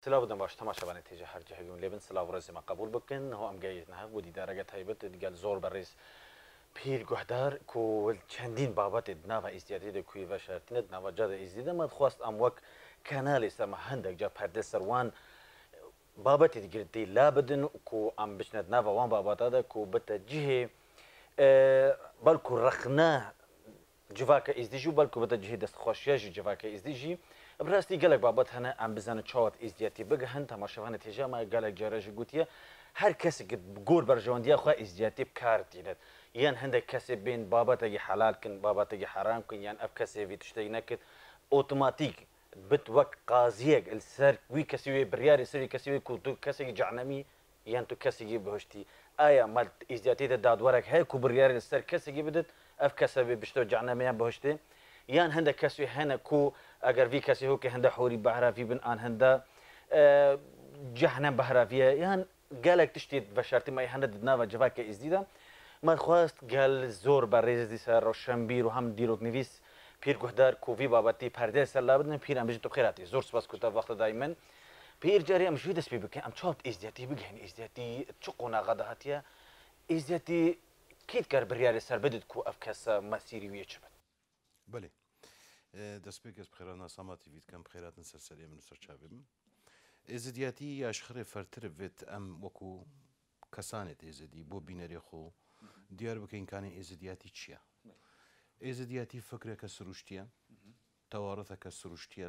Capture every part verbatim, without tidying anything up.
سلااو دەم باش تەماشەوانی تێژە هەرجە هەبوون لێبن سلااو ڕێزیمە قبول بکەن هەو ئەم گەیتنەها بۆ دیدارەگەت هەیبەت دیگەل زۆر بەڕێز پیر گوهدار کۆ چەندین بابەتێت ناوە ئیزدیاتی دەکوی بە شارتنت ناوەجادە ئیزدی دەمەد خواست ئەم وەک کەناڵی سەمە هەندێک جا پەردە سەروان بابەتی گرتی لا بدن کۆ ئەم بچنێت ناوە وان بابەتادە کۆ بتە جihê بەڵکو ڕەخنا civaka îzdîjî û belku bide cihê destxweşiya jî civaka îzdîjî bi rastî gelek babet hene em bizanin çawa îzdiyatî bigihin temaşevanê têja me gelek care jî gotiye her kesekî gor berjewandiya xwe îzdiyatî bi kar tînet yan hindek kesê bên babetekî helal kin babetekî heram kin yan ev kesê vî tiştekî nekir otomatîk bit wek qaziyek li ser wî kesî wê biryarê serî kesî wê ku tu kesekî cehnemî yan tu kesekî bihiştî aya me îzdiyatî de dadwerek heye ku biryarê li ser kesekî bidit ev kese vê bişte cehnemiyan bihiştê yan hindek kesî hene ku eger vî kesî hokê hinde horî behravî bin an hinde cehnem behraviye yan gelek tiştê veşartî me hene di nava civakê îzdî de me xwast gel zor berêzî ser roşenbîr û hem dîroknivîs pîr guhdar ku vî babetî perdeyê ser labidin pîr em bijî tu xêratî zor spas ku te wexta dayî min pîr carî em ji wî dest pê bikin em çawa îzdiyatî bigihîn îzdiyatî çi qonaxa de hatiye îzdiyatî kê dikare biryarê ser bidit ku ev kes mesîrî wê çi bit بله دەستپێک گەس بخێرانە ساما تیڤ دکەم بخێراتن سەرسەریە من سەرچاوێ بم ئێزدیاتی یاشخرێ فەرتر بێت ئەم وەکو کەسانێت ئێزدی بۆ بینەرێ خۆ دیار بکەینکانی ئێزدیاتی چییە؟ ئێزدیاتی فکرێکە سروشتیە تەواڕەتەکە سروشتیە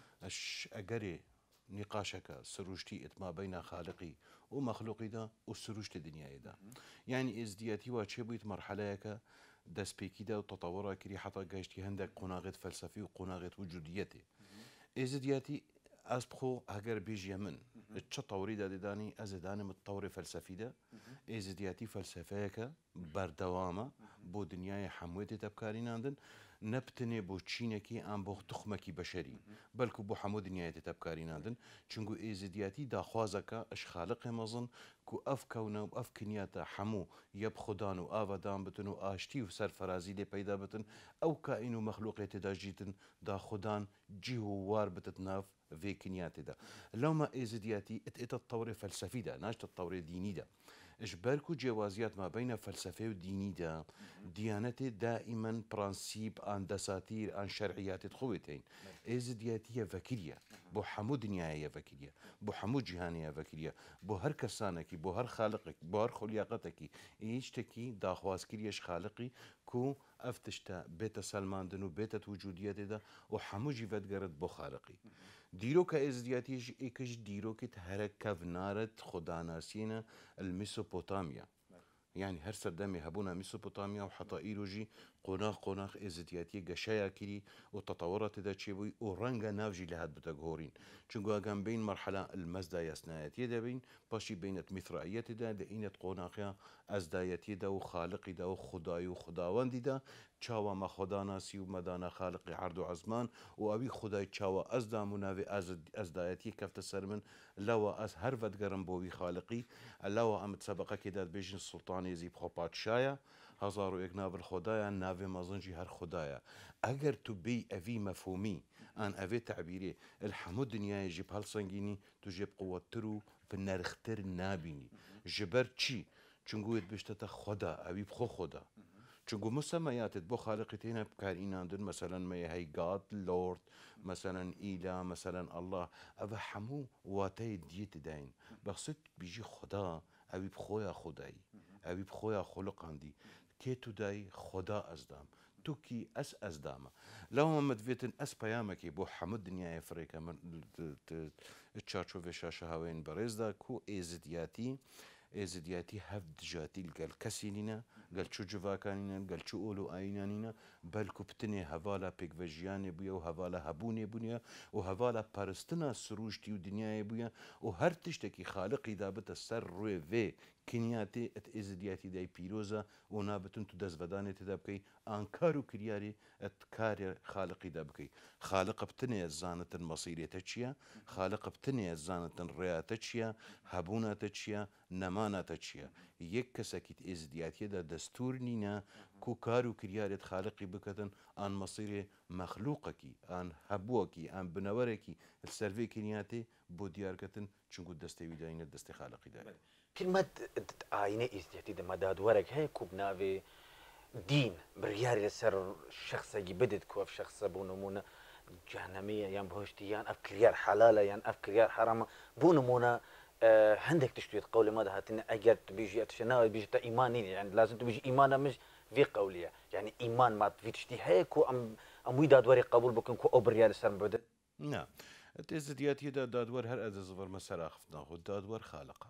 ئەگەرێ نیقاشەکە سروشتی ئتما بەینە خالقی و مەخلوقیدا و سروشتی دنیایدا یعنی ئێزدیاتی وا چێ بوویت مەرحەلەیەکە دەستپێکیدا و تەتەوەڕا کردی حتا گەشتی هەندێک قۆناغێت فەلسەفی و قۆناغێت وجودیەتێ ئێزدیاتی ئەس بخۆ هەگەر بێژیە من چ تەوریدا دێدانی ئەزدانم تەوری فەلسەفیدا ئێزدیاتی فەلسەفەیەکە بەردەوامە بۆ دنیای هەمووێتێ تەبکاریناندن نەبتنێ بۆ چینێکی ئەم بۆ تخمەکی بەشەری بەلکو بۆ هەموو دنیایەتێ تەبکاریناندن چونگو ئێزدیاتی داخوازەکە ئەش خالقێ مەزن کو ئەف کەونە و ئەف کنیاتە هەموو یەب خوددان و ئاوادان بتن و ئاشتی و سەرفەرازی لێ پەیدا بتن ئەو کائین و مەخلوقێ تێدا ژیتن داخوددان جی و وار بتت ناف vê kiniyatê lewma êzidiyatî it êta tewrê felsefî de naş tewrê dînî de ji ber ku cêwaziyat ma beyna felsefê û dînî de diyanetê daîmen pransîp an desatîr an şerعiyatê xwe tên êzidiyatiye vekiriye bo hemû dinyayê vekiriye bo hemû cîhanê vekiriye bo her kesanekî bo her xaliqekî bo her xuliyaqetekî hiç tekî daxwazkiriye ji xaliqî ku ev tişte bête selmandin û bête wicudiyetê de û hemû jî vedgerit bo xaliqî dîroka êzidiyatî ji êkî ji dîrokê here kevnaret xwedanasiyê li Mesopotamiya yani her serdemê hebûna Mesopotamiya û heta îro jî qonax qonax êzidiyatiyê geşeya kirî û tetewera têde çêbûyî û renga nav jî li hev bite guhorîn çunku egan bên merhela il mezda yasnayetiyê de bîn paşî bênet mîthraiyetê de de înet qonaxiya ezdayetiyê de û xaliqî de û xudayî û xudawendî de çawa me xwedanasî û medana xaliqî herd û ezman û evî xudayî çawa ez dam û navê ezdayetiyê kefte ser min lewa ez her vedgerim bo wî xaliqî lewa em sebeqekê de dibêjin sultanê zî xwe padşaya hezar û yek navil xwedaya navê mezin jî her xwedaya eger tu bê evî mefhûmî an evê tebîrê il hemû dinyayê jî bi helsengînî tu jê bi quwettir û bi nerxtir nabînî ji ber çi çunku wê dibiştete xweda evî bi xwe xweda çunku musemeyatê bo xaliqî têne bikarînandin meselen me hey God Lord meselen îla meselen Allah ev hemû wateyê diyê tidayîn bexsit bijî xweda evî bi xwe ya xwedayî evî bi xwe ya xuluqan dî kê tu dayî xweda ez dam tu kî ez ez dame lewma me divêtin ez peyamekê bo hemû dinyayê firêke min çarçovê şaşehawên berêz da ku êzidiyatî êzidiyatî hev dijatî gel kesî nîne gel çû civakan nîne gel çû ol û ayînan nîne belku pitinê hevala pêkvejiyanê bûye û hevala hebûnê bûniye û hevala paristina sirûştî û dinyayê bûye û her tiştekî xaliqî da bite ser rûyê vê kiniyatê et êzidiyatî de pîroz e û nabitin tu dezvedanê têde bikî an kar û kiryarê et karê xaliqî de bikî xaliq pitinê ez zanitin mesîrê te çi ye xaliq pitinê ez zanitin rêya te çi ye hebûna te çi ye nemana te çi ye yek kesekî êzidiyatiyê de destûr nîne ku kar û kiryarê xaliqî biketin an mesîrê مەخلووقەکی ئان هەبووەکی ئەم بنەوەرێکی سەرێ کنیاتێ بۆ دیارکەتن چونکو دەستەوی داینە دەستی خاڵقیدا پیرمەد ئاینە ئیزدەتی دەمەدادوەرێک هەیە کوب ناوێ دین بڕیاری لەسەر شخصێکی بدت کوف شخصە بوو نمونە جانەمیە یان بەهشتی یان ئەف کریار حەلالە یان ئەف کریار حرامە بوو نمونە هەندێک تشتێت قولە مە داهاتنە ئەگەر بژی ئەتشناوە بژتە ئیمانی يعني لازم تبيجي ئیمانە مش في قولية يعني إيمان ما في تشتي هيك وأم أموي دادوري قبول بكون كو أوبريال سر بدت نا تزديات يدا دادور هر أز زفر مسار أخفنا هو دادور خالقه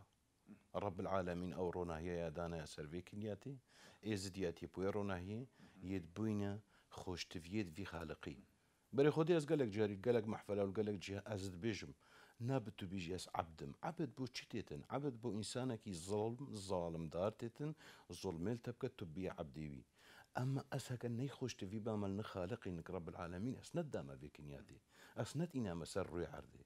رب العالمين أو رونا هي يا دانا سرفي كنياتي إزدياتي بوي رونا هي يدبوينا خوش تفيد في خالقي بري خودي أز قالك جاري قالك محفلة وقالك جهة أزد بيجم نابتو بيجي أس عبدم عبد بو تشتيتن عبد بو إنسانك ظلم ظالم دارتتن ظلم تبقى تبي عبدي بي أما أسهك أن يخش تفي بامل نخالق إنك رب العالمين أسند داما في كنياتي أسند إنا مسر عردي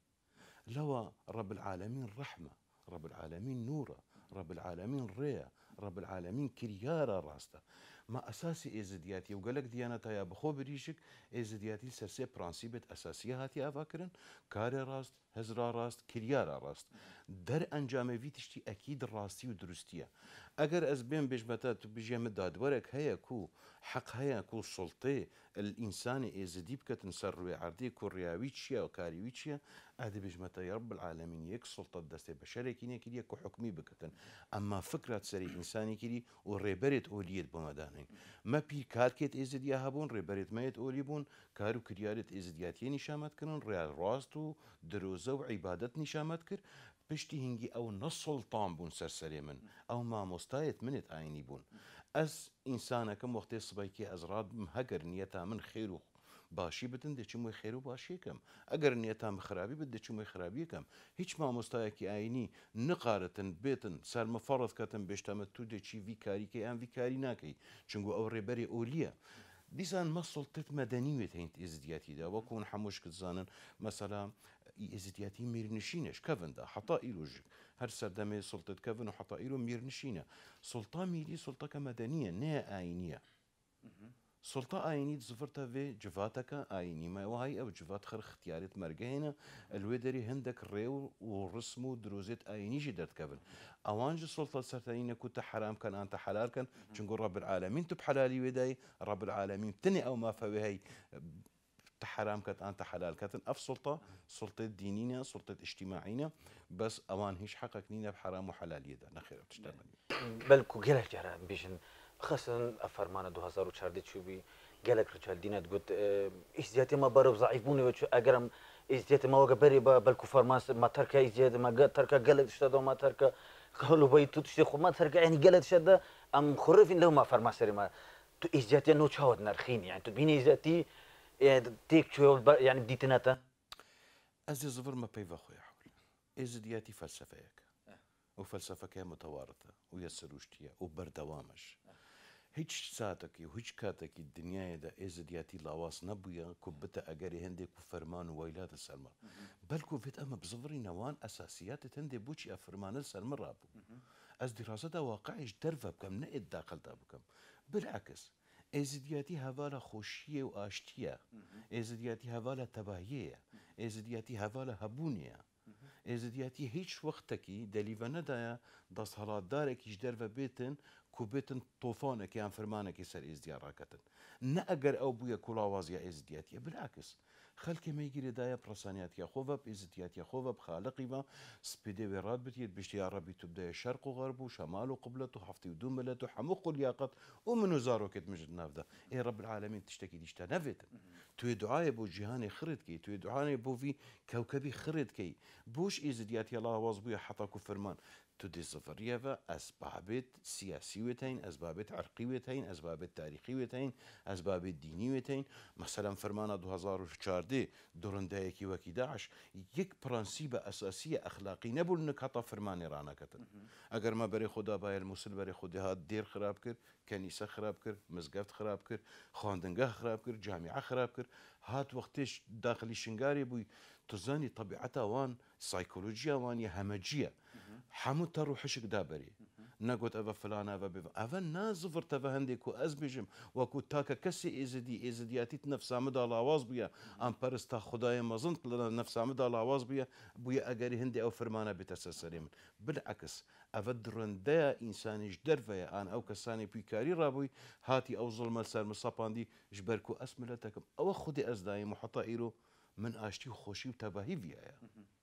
لو رب العالمين رحمة رب العالمين نورة رب العالمين ريا رب العالمين كريارة راستا ما أساسي إزدياتي وقالك ديانتا يا بخو بريشك إزدياتي سرسي برانسيبت أساسية هاتي أفاكرن كاري راست هزرا راست كريارة راست در أنجام في تشتي أكيد راستي ودرستية أجر أزبين بجمتا تبجي مداد ورك هيا كو حق هيا كو سلطي الإنسان إزدي بكتن سروي عردي كو رياويتشيا وكاريويتشيا أهدي بجمتا يا رب العالمين يك سلطة دستي بشري كيني كريا كو حكمي بكتن أما فكرة سري إنساني كري وريبرت أوليت بمدانين ما بي كاركت إزديا هبون ريبرت ميت أوليبون كارو كريارت إزدياتي نشامت كرن ريال راستو دروزة وعبادت نشامت كر بشتي هنجي أو نص سلطان بون سرسري من أو ما مستايت منت عيني بون أز إنسانا كم وقت صبايكي أزراد مهجر نيتا من خيرو باشي بدن دي چمو خيرو باشي كم اگر نيتا مخرابي بدي چمو خرابي كم هيچ ما مستايكي عيني نقارتن بيتن سر مفرض كتن بيشتمت تو دي چي في كاري كي ام في كاري ناكي چنگو او ريبري أولية ديسان ما سلطت مدنية هينت إزدياتي دا وكون حموش كتزانن مثلا إزدياتي ميرنشينش كفن دا حطا إيلوجك هر سردمي سلطة كفن وحطا إيلو ميرنشينة سلطة ميلي سلطة كمدنية نها آينية سلطة آيني زفرتها في جفاتك آيني ما وهي أو جفات خر اختيارات مرجعنا الودري هندك ريو ورسمو دروزت آيني جدرت كفن أوانج سلطة سرتين كنت حرام كان أنت حلال كان تنقول رب العالمين تب حلالي وداي رب العالمين تني أو ما فوهي حرام كانت أنت حلال كانت أف سلطة سلطة دينية سلطة اجتماعية بس أوان هيش حقك نينا بحرام وحلال يدا نخير بتشتغل بلكو جلك جرا بيجن خاصة أفرمان دو هزار وشاردي شوبي جلك رجال دينا تقول إزدياتي ما بارو ضعيفوني وشو أجرم إزدياتي ما وجبري بلكو فرمان ما ترك إزدياتي ما ترك جلك شدا ما ترك قالوا بيتو تشتخو ما ترك يعني جلك شدا أم خرفين له ما فرمان سري ما تو إزدياتي نو شاود نرخين يعني تو بيني إزدياتي يعني تيك شو يعني بديتناتا أزي زفر ما بيفا خويا حول إزدياتي فلسفيك وفلسفك متوارثة ويسروشتيا وبردوامش هيج ساعتك وهيج كاتك الدنيا دا إزدياتي لاواس نبويا كبتا أجري هندك وفرمان ويلات السلمى بلكو فيت أما بزفري نوان أساسيات هندي بوشي أفرمان السلمى رابو أز دراسة واقعيش درفة بكم نقد داخل بكم بالعكس إزدياتي هوالا خوشية وآشتية إزدياتي هوالا تباهية إزدياتي هوالا هبونية إزدياتي هيش وقتكي دليفا ندايا داس هلات دارك يجدر بيتن كوبيتن طوفانك يان فرمانك يسر إزديار راكتن نأجر أو بويا كولا وازيا إزدياتي بالعكس خلك ما يجري دايا برسانيات يا خوفا بإزديات يا خوفا بخالقي ما سبيدي وراد بتيت بشتي يا ربي تبدا شرق وغرب وشمال وقبلته وحفتي ودوم بلته حمق الياقت ومنو زارو كت مجد نافذة إيه رب العالمين تشتكي ديشتا نفت توي دعاء بو جهاني خرد كي توي دعاء بو في كوكبي خرد كي بوش إزديات يا الله واز حطا كفرمان تدي الزفرية أسبابت سياسيتين أسبابت عرقيتين أسبابت تاريخيتين أسبابت دينيتين مثلا فرمانا دو هزار وشاردي دورندايكي وكي داعش يك برانسيبة أساسية أخلاقي نبول إنك حتى فرماني رانا كتن أجر ما بري خدا باي المسل بري خدا هاد دير خراب كر كنيسة خراب كر مزقفت خراب كر خاندنگاه خراب كر جامعة خراب كر هات وقتش داخلي شنغاري بوي تزاني طبيعتها وان سايكولوجيا وان همجية حمو تروحشك دابري نەگوت ئەvە فلانە ئەvە بێ ئەvە نازڤرتەvە هەندێک و ئەس بێژم وەکو تاکە کەسی ئێزدی ئێزدیاتیت نەفسامدا لاواز بووە ئەم پەرستا خدایە مەزند لە نەفسامدا لاواز بووە بووە ئەگەری هەندێک ئەو فرمانە بێتە سەرسەرێ من بالعکس ئەvە درڕندەیە ئینسانیش دەرڤەیە ئان ئەو کەسانی پویکاری ڕابووی هاتی ئەو زڵمە سەرمە سەپاندی ژ بەرک و ئەس ملەتەکەم ئەوە خودی ئەزدایم و حتا ئیرۆ من ئاشتی و خۆشی و تەباهی ڤایە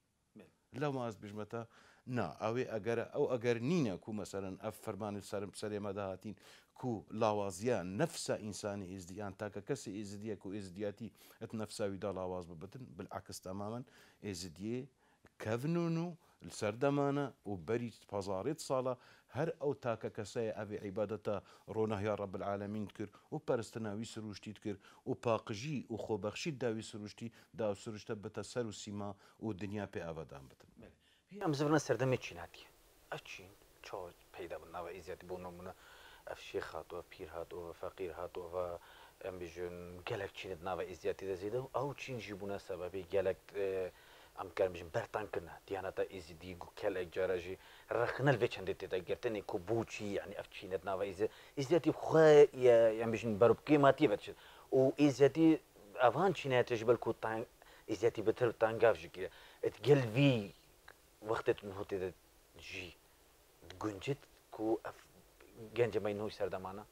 لەو ماز بژمەتە نا ئەوێ ئەگەرە ئەو ئەگەر نینە کو مەسەرەن ئەف فەرمانی سەرم سەرێمەدا هاتین کو لاوازیان نەفسە ئینسانی ئێزدیان تاکە کەسی ئێزدیە و ئێزدیاتی ئەت نەفساویدا لاواز ببتن بالعکس تەمامەن ئێزدیێ کەڤنون و سەردەمانە و بەری پەزارێت ساڵە هەر ئەو تاکە کەسەیە ئەوێ عیبادەتە ڕۆنەهیا ڕەب العالەمین کرد و پەرستناوی سروشتیت کرد و پاقژی و خۆبەخشی داوی سروشتی دا و سروشتە بتە سەر و سیما و دنیا پێ ئاوادان بتن ئەم زڤنە سەردەمێ چیناتیە ئەچین چاو پەیدا بن ناوە ئیزیاتی بۆ نمونە ئەف شێخ هاتووە پیر هاتووە فەقیر هاتووە ئەم بژێن گەلک چینت ناوە ئیزیاتی دەزیدە و ئەو چینژی بوونە سەبەبی گەلک ئەم کارمژین بەرتانکردنا دیانەتە ئیزیدی و کەلێک جارەژی ڕخنەل بێ چەندێت تێدا گرتنی کو بوچی یعنی ئەف چینت ناوە ئیزە ئیزیاتی خۆ ئەم بژین بەروبکەی ماتی بەچێت و ئیزیاتی ئەوان چینایەتێژ بەلکو ئیزیاتی بەتر تانگاڤژی ئەت گەلوی وەختت هۆتێدە ژی گونجت کو ئەف گەنجەمەی نوۆی سەردەمانە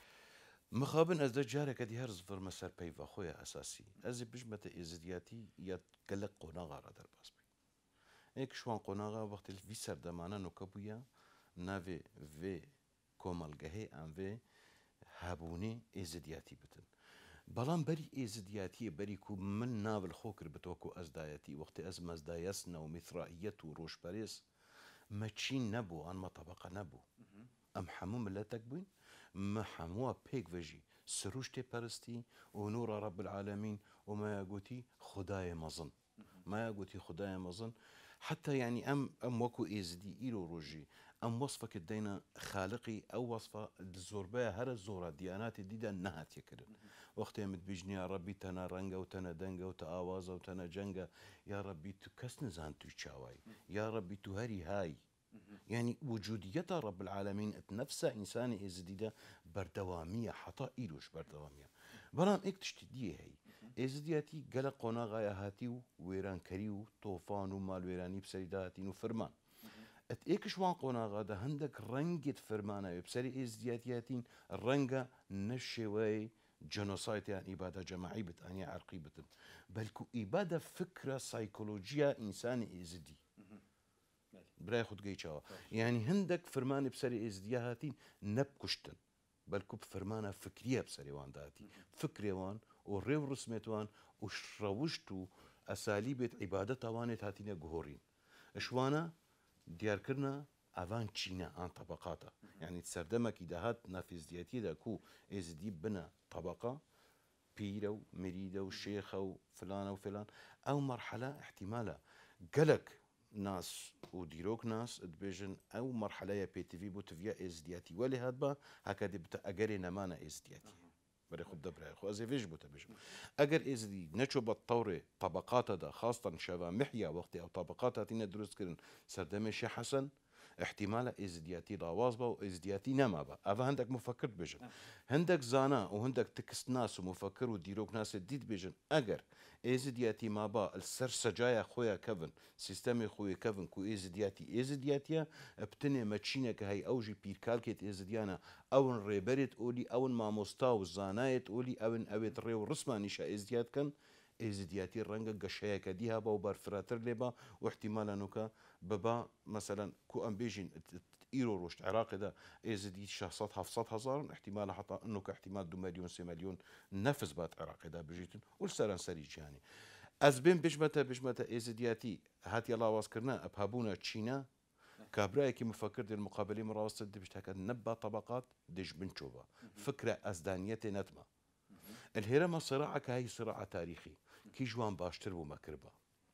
مخابن ئەس دە جارێکە دی هەر زڤرمە سەر پەیڤە خۆیە ئەساسی ئەزی بژمەتە ئێزدیاتی یا گەلک قۆناغاڕە دەرباس بووی ئێک شوان قۆناغا وەختی وی سەردەمانە نۆکە بوویە ناوێ vê کۆمەلگەهەی ئەم vê هەبوونێ ئێزدیاتی بتن بەڵام بەری ئێزدیاتیە بەری کو من ناول خۆ کرد بتۆکو ئەزدایەتی وەختی ئەز مەزدایەسنە و میثرائیەت و ڕۆژپەرێز مەچین نەبوو ئەنمە تەبەقە نەبوو ئەم هەموو ملەتێک بووین مە هەمووە پێک vەژی سروشتێ پەرستی و نورە ڕەب العالەمین و مایا گوتی خدایە مەزن مایا گوتی خدایە مەزن حتى يعني ام ام وكو ازدي ايرو روجي ام وصفك دينا خالقي او وصفه الزوربه هر الزوره ديانات ديدا نهات يكرن وقت يمد بيجني يا ربي تنا رنگا وتنا دنگا وتاواز وتنا جنگا يا ربي تكسن زان تشاواي يا ربي تهري هاي يعني وجودية رب العالمين نفسها إنساني إزديدا بردوامية حتى إيروش بردوامية بلان اكتشتديه هي إزدياتي قلق قونا غاية هاتيو ويران كريو طوفان ومال ويراني بسريدا هاتينو فرمان ات ايكش وان قونا غادا هندك رنجت فرمانا بسري إزدياتياتين الرنجة نشوي جنوسايت يعني إبادة جماعي بتانية عرقي بتن بلكو إبادة فكرة سايكولوجيا إنساني إزدي براي خود قيتشاوا يعني هندك فرمان بسري إزديا هاتين نبكشتن بلكو بفرمانة فكرية بسري وان داتي فكري وان وريو رسمت وان وشروشتو أساليب عبادة وانت هاتين جهورين إشوانا ديار كرنا أفان تشينا عن طبقاتا يعني تسردمك إذا هات نافذ دياتي دا كو إزدي بنا طبقة بيرو مريدة وشيخة وفلانة وفلان أو مرحلة احتمالها قلق ناس وديروك ناس دبيجن او مرحله بي تي في بو تفيا ازدياتي ولي هادبا هكذا بتا اجري نمانا ازدياتي بري خد دبره خو ازي فيش بو تبيجم اجر ازدي نشو بالطوري طبقات دا خاصه شباب محيا وقت او طبقات هاتينا دروس كرن سردمي شي حسن احتمال ازدياتي ضواصبه وازدياتي نما با افا عندك مفكر بيجن عندك زانا وعندك تكست ناس ومفكر وديروك ناس ديد بيجن اجر ازدياتي ما با السر سجايا خويا كيفن سيستمي خويا كيفن كو ازدياتي ازدياتيا بتني ماتشينك هي اوجي بيركالكيت ازديانا او ريبرت اولي او ما مستاو زانايت اولي او اويت ريو رسماني شا ازديات كان ازدياتي الرنجة قشايا كديها با وبرفراتر لبا واحتمالا نوكا بابا مثلا كو ام بيجين ايرو روشت عراقي دا ازدي شخصات حفصات هزار احتمال حتى انه كاحتمال دو مليون سي مليون نفس بات عراقي دا بجيتن والسران سريج يعني ازبين بجمتا بجمتا ازدياتي هاتي الله واسكرنا ابهابونا تشينا كابرايكي مفكر دي المقابلين مراوسط دي بشتاكد نبا طبقات ديش بنشوفا فكرة ازدانيتي نتما الهرم صراعك هاي صراع تاريخي كي جوان باشتر بو مكربا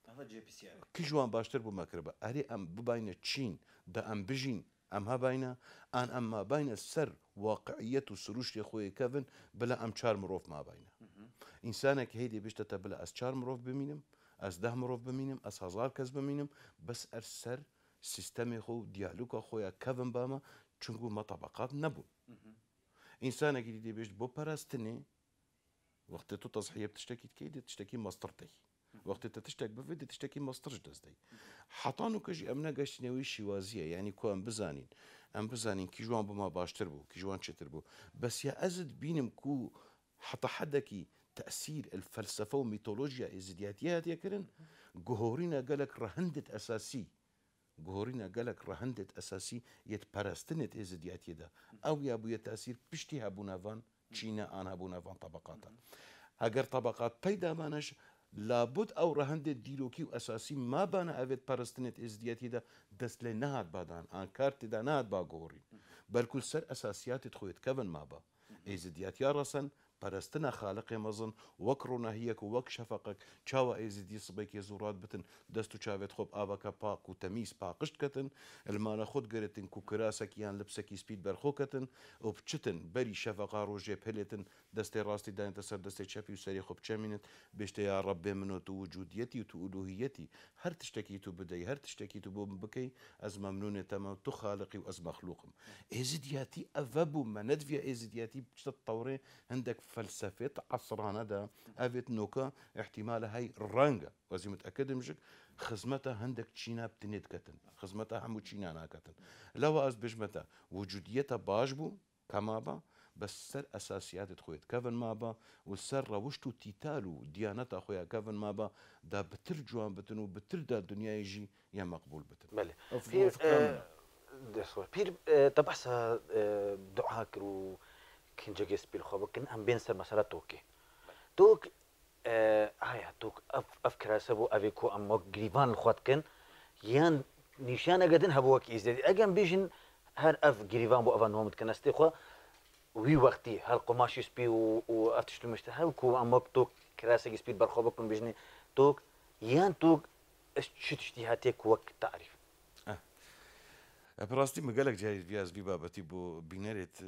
كي جوان باشتر بو مكربا اري ام بباين تشين دا ام بجين ام هباينا ان ام ما بين السر واقعية وسروش خوي كيفن بلا ام شار مروف ما باينا انسانك هيدي بيشتتا بلا اس شار مروف بمينم اس ده مروف بمينم اس هزار كز بمينم بس السر سيستمي خو ديالوكا خويا كيفن باما چونگو ما طبقات نبوو ئینسانێکی دیدی بێژ بۆ پەراستنێ وەختێ تو تەزحیە تشتێکی تکەی دێت تشتێکی مەستڕ وەختی تە تشتێک ببێت تشتێکی مەسترش دەستدەی حەتان و کەژی ئەم نەگەشتنەوەی شیوازیە ینی کو ئەم بزانین ئەم بزانین کیژوان بما باشتر بوو کیژوان چێتر بوو بەس یا ئەزت بینم کو حتى حدەکی تأثير الفلسفة وميثولوجيا إزدياتية هاتيكرن جهورينا قالك رهندت أساسي جهورينا قالك رهندت أساسي يتبرستنت إزدياتية ده أو يا أبو تأثير بشتي هابونافان تشينا أنا هابونافان طبقاتها أجر طبقات بيدا مانش لابد أو رهندت ديروكي وأساسي ما بانا أفيد برستنت إزدياتية ده دست لنهاد بادان أن كارت ده نهاد با جهورين بل كل سر أساسيات تخويت كفن ما با إزدياتية رسن پەرستنە خالقی مەزن وەک ڕووناهیەک و وەک شەفەقێک چاوە ئێزیدی سبێکی زوڕات بتن دەست و چاوێت خۆب ئاوەکە پاک و تەمیز پاقشت کەتن ئەلمانە خۆت گەرێتن و کراسێکیان لبسێکی سپید بەرخۆکەتن و بچتن بەری شەفەقا ڕۆژێ پێلێتن دەستی ڕاستی داینتە سەر دەستی چەپی و سەری خۆ بچەمینت بێشتە یا ڕەبێ منۆت و وجودیەتی و تو ئولوهیەتی هەر تشتێکی تو بدەی هەر تشتێکی تو بۆ بکەی ئەز مەمنونێتەمە تو خالقی و ئەز مەخلوقم ئێزیدیاتی ئەڤە بوو مەنەدڤە ئێزیدیاتی بچتە تەورێ هەندێک فلسفة عصرانا دا أفيت نوكا احتمال هاي رانجا وزي متأكد مجك خزمتها هندك تشينا بتنيت كتن خزمتها همو تشينا نا كتن لو أز بجمتها وجوديتها باجبو كما با بس سر أساسيات تخويت كفن ما با والسر روشتو تيتالو ديانتا خويا كفن ما با دا بتر جوان بتن وبتر دا الدنيا يجي يا مقبول بتن بله بير بير تبحث دعاء كرو كن جاكيس بالخواب كن أم بين سر مسألة توكي توك آه توك أف أفكر سبو أبيكو أم قريبان الخوات كن يان نشانة قدن هبوك إزدادي أجن بيجن هر أف قريبان بو أفان نومت كنستي خوا وي وقتي هل قماشي سبي وأفتش المشتهى وكو أم توك كراسة سبي بالخواب كن بيجني توك يان توك شت اجتهادك وقت تعرف آه براستي مقالك جاي فياز في بابتي بو بينارت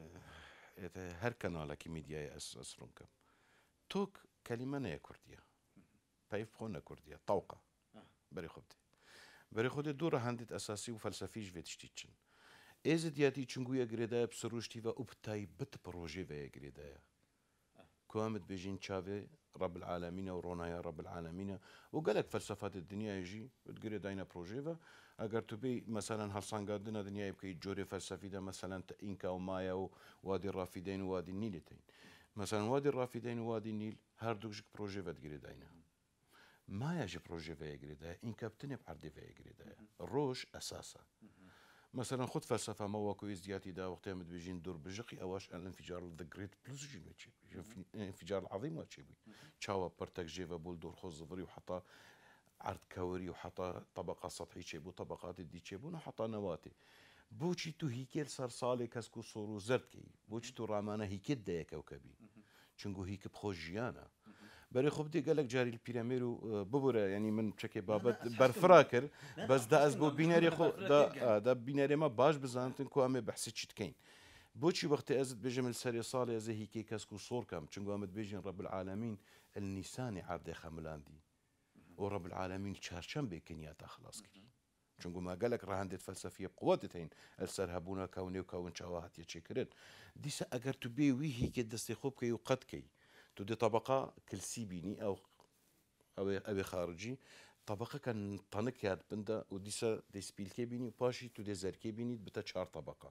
هر كنالك ميديا أس أسرنكم توك كلمة نيا كردية بايف خونا كردية طوقة بري خبتي بري خودي دورة هندت أساسي وفلسفي جويت شتيتشن إزد ياتي تشنقويا قريدايا بسروشتي وابتاي بت بروجي ويا قريدايا كوامت بيجين تشافي رب العالمين ورونايا رب العالمين وقالك فلسفات الدنيا يجي وتقريداينا بروجيفا اگر تو بی مثلا هالسانگاردنا دنیای بکی جوری فلسفی ده مثلا اینکا و مایا و وادی الرافدین و وادی النیل تین مثلا وادی الرافدین و وادی النیل هر دوش پروژه ود گری داینا مایا ج پروژه وی گری دای اینکا بتنی بعدی وی گری دای روش اساسا مثلا خود فلسفه ما وكو ازدياتي دا وقتها مدبجين دور بجقي اواش الانفجار ذا جريت بلوس جين وتشي الانفجار العظيم وتشي تشاوا برتك جيفا بول دور خوز ظفري وحطا عرض كوري وحطى طبقة سطحية شيبو طبقات الدي شيبو وحطى نواتي بوشي تو هيكل صار صالي كاسكو صورو زرتكي بوشي تو رامانا هيك دايا كوكبي چونگو هيك بخوجيانا بري خب دي قالك جاري البيراميرو ببورة يعني من بشكل بابت برفراكر بس دا ازبو بيناري خو دا دا بيناري ما باش بزانتن كو امي بحث تشتكين بوشي وقت ازد بجمل سري صالي زي هيك كاسكو صور كام چونگو امد بيجين رب العالمين النيساني عرض خملاندي ورب العالمين شارشان بكنياتا خلاص كري چونگو ما قالك راهندت فلسفية بقوتتين السر هبونا كوني وكون شواهات يتشكرن ديسا اگر تو بي ويهي كي دستي خوب كي وقد كي تو دي طبقة كلسي بيني او او او خارجي طبقة كان طنك ياد بندا وديسا دي سبيلكي بيني وباشي تو دي زركي بيني بتا شار طبقة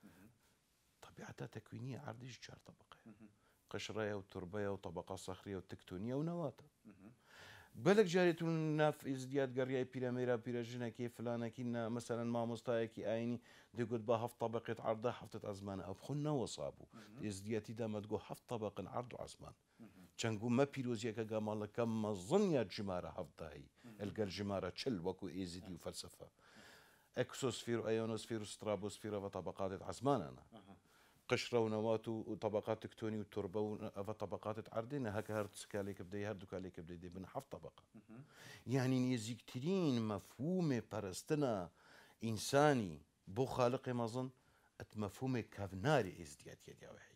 طبيعتها تكوينية عرضيش شار طبقة قشرية وتربية وطبقة صخرية وتكتونية ونواتا بالك جاريتون ناف ازدياد قرية بيراميرا بيراجنا كيف فلانا كنا مثلا ما مستايكي ايني دي قد با هفت طبقة عرضة حفتة ازمان او بخلنا وصابو ازدياتي دا ما تقول هفت طبقة عرض وعزمان چنگو ما بيروزيكا قام لك كم ظنيا جمارة هفضاهي القى الجمارة تشل وكو ايزدي وفلسفة اكسوسفير ايونوسفير سترابوسفير وطبقات عزمان انا قشرة ونوات وطبقات تكتوني وتربة وطبقات عرضين هكا هرت كاليك بدي هردو كاليك بدي دي بن حف طبقة يعني نيزيكترين مفهوم برستنا إنساني بو خالق مظن ات مفهوم كافناري ازديات يدي وحي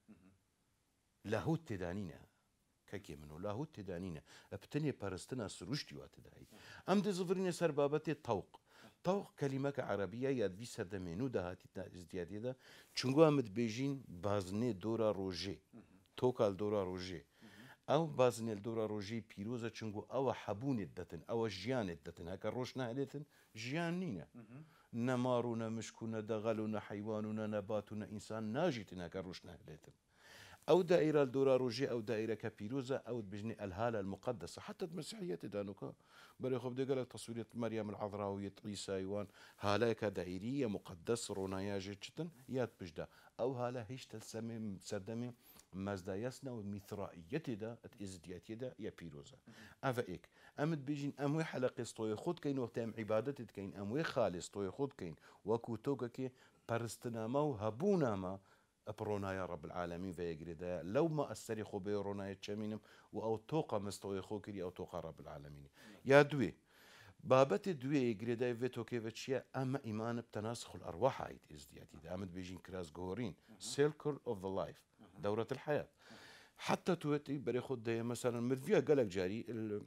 لاهوت تدانينا كاكي منو لاهوت تدانينا ابتني برستنا سروشتي واتداي ام دي زفرين سربابتي طوق طوق كلمة عربية ياد في سردمينو ده هاتي ازديادية ده چونگو همد بيجين بازني دورا روجي توكال دورا روجي او بازني دورا روجي بيروزا چونگو او حبون الدتن او جيان الدتن هكا روش نهلتن جيان نينا نمارنا مشكونا دغلنا حيواننا نباتنا انسان ناجتن هكا روش نهلتن او دائرة الدورا روجي او دائرة كبيروزا او بجني الهالة المقدسة حتى المسيحية دانوكا بري خب دي قالك تصويرة مريم العذراء عيسى ايوان هالاك دائرية مقدس رونايا جتن ياد بجدا او هالا هيش تلسمي سردمي مازدا يسنا وميثرائية دا ازدياتي دا يا بيروزا افا ايك امد بيجين اموي حلقة ستوي خود كين وقتام عبادة كين اموي خالص ستوي خود كين وكو توكا كي برستناما وهبوناما أبرونا يا رب العالمين في جريدا لو ما أستري خو بيرونا يتشمينم وأو توقع مستوي خو كري أو توقع رب العالمين يا دوي بابت دوي جريدا فيتو كيفتشيا أما إيمان بتناسخ الأرواح عيد إزدياتي دا أمد بيجين كراس جورين سيركل أوف ذا لايف دورة الحياة حتى توتي بري خد مثلا مدفيا قالك جاري ال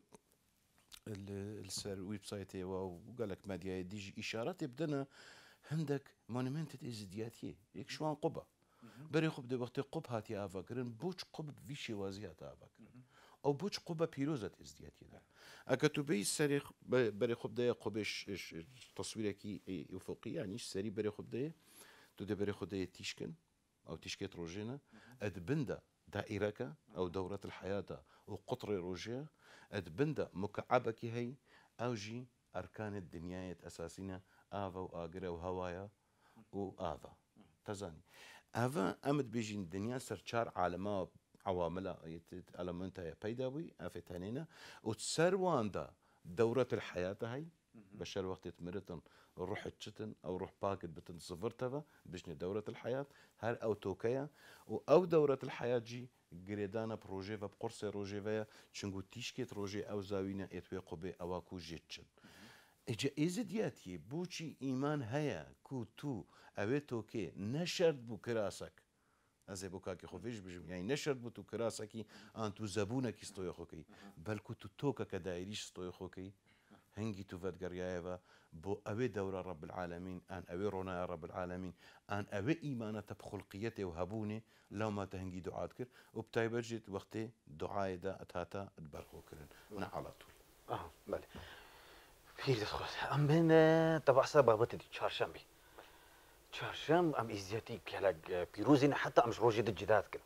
السر ويب سايت وقالك ماديا ديجي إشارات بدنا عندك مونيمنت إزدياتي يك شوان قبة بري خب دي وقت قب هاتي آفاكرن بوش قب في شوازي هات آفاكرن أو بوش قبة بيروزة إزدياتي دا أكتو بي سري بري خب دي قبش تصويركي أفقي يعني سري بري خب دي تو دي بري خب دي تيشكن أو تيشكت روجينا أدبندا دائرك أو دورة الحياة وقطر روجيا أدبندا مكعبك هي أوجي أركان الدنيا أساسينا آفا وآقرة وهوايا وآفا تزاني آفا أمد بيجين الدنيا سرچار عالما عواملها ألمنتها بيداوي أفتانينا وتسروان دا دورة الحياة هاي بشار وقت تمرتن روح تشتن أو روح باكت بتن صفرتها بجني دورة الحياة هر أو توكيا أو دورة الحياة جي جريدانا بروجيفا بقرص روجيفا شنقو تيشكيت روجي أو زاوينا إتوي قبي أو أكو جيتشن إجا إزدياتي بوشي إيمان هيا كو تو أويتو كي نشرد بو كراسك أزي بوكاكي خوفيش بجم يعني نشرد بو تو كراسكي أنتو زبونك استوي خوكي بل كو تو توكا كدائريش استوي خوكي هنجي تو فات قريايفا بو أوي دورة رب العالمين أن أوي رونا يا رب العالمين أن أوي إيمانة بخلقيتي وهبوني لو ما تهنجي دعاء كر وبتاي برجت وقتي دعاء دا أتاتا تبرخو كرن على طول اه بله في دخل ام بين طبعا سبابتي چهارشنبه چهارشنبه ام ازياتي كلاك بيروزين حتى امش روجي الجداد كن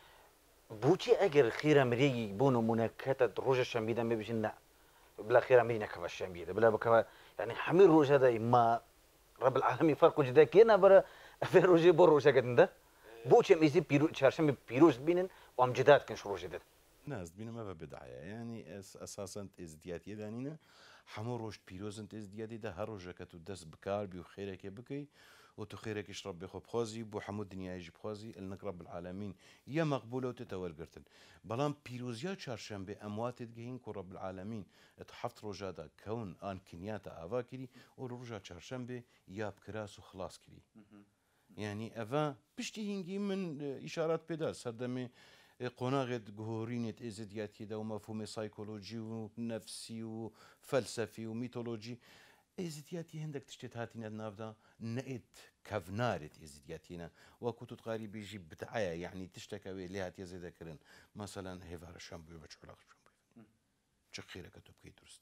بوشي اجر خيره مري بونو منكته روج الشنبه ده بيجينا بلا خيره مرينا كفا الشنبه ده بلا بكفا يعني حمير روج هذا ما رب العالمين فرق جدا كينا برا في روجي بور روج كده بوشي ام ازي بيرو چهارشنبه بيروز بينن وام جداد كن روج ده ناس بينا ما بدعايه يعني اساسا ازدياتي دانينا حمو روش بيروزنت ازديادي ده هر روجا كتو دس بكار بيو خيرك بكي وتو خيرك يشرب بخو بخوزي بو حمو الدنيا يجي بخوزي النك رب العالمين يا مقبولة وتتول قرتن بلان بيروزيا چهارشنبه اموات تجهين كو رب العالمين اتحفت روجا ده كون ان كنياتا افا كري و روجا چهارشنبه يا بكراس وخلاص كري يعني افا بشتي هنجي من اشارات بدا سردمي قناغة جهورينة إزدياتي ده ومفهوم سايكولوجي ونفسي وفلسفي وميثولوجي إزدياتي عندك تشتت هاتينا النافذة نقد كفنارة إزدياتينا وكنت تقاري بيجي بتعايا يعني تشتكى لها تيزي ذكرن مثلا هيفار شامبو وبتشعلاق شامبو تشخيرك تبكي درستا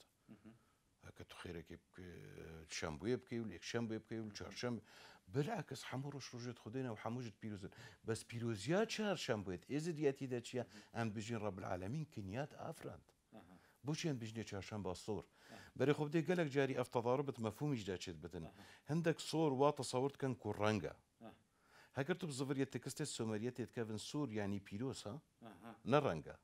هكا تخيرك شامبو يبكي وليك شامبو يبكي والشهر شامبو بالعكس حمروش رجت خدينا وحموجت بيروزن بس بيروزيات شهر شامبويت إزدياتي داتشيا أم بيجين رب العالمين كنيات أفراد بوشين بيجني شهر شامبو الصور بري خب دي قالك جاري افتضاربت مفهوم جداتشت بتنا عندك صور وتصورت كان كورانجا هكرتو بزفر يتكستي السومريات يتكافن سور يعني بيروس ها نرانجا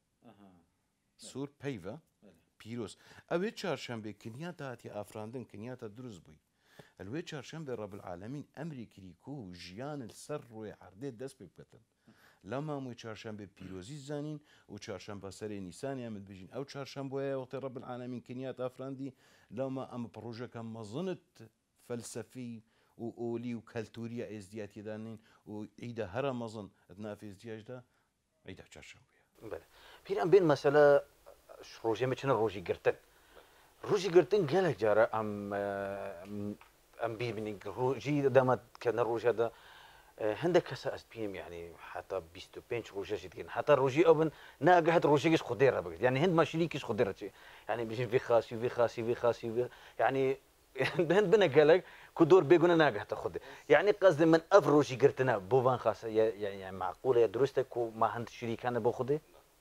سور بيفا بيروس أوي شهر شامبو كنيات هاتي أفراندن كنيات دروز بوي الوي چهارشنبه رب العالمين امريكي كو جيان السر وعرضه دست بكتن لما مو چهارشنبه بيروزي زانين و چهارشنبه سر نيسان يامد بيجين او چهارشنبه وقت رب العالمين كنيات افراندي لما ام بروجه كان مظنت فلسفي واولي وكالتوريا ازدياتي دانين وعيده هرا مظن ادنا في ازدياج ده عيده چهارشنبه بله بيران بين مساله روجي مچن روجي گرتن روجي گرتن گلک جاره ام ام بي من روجي دامت كان الروج هذا هندك كسا اسبيم يعني حتى بيستو بينش روجا جدين حتى روجي ابن ناقه هاد روجيش خديره بقى يعني هند ما شريكش خديره يعني بيجي في خاص في خاص في خاص يعني هند بنا قالك كدور بيقولنا ناقه تاخذ يعني قصدي من افروجي قرتنا بوفان خاصه يعني معقوله يا دروستك وما هند شريك انا باخذه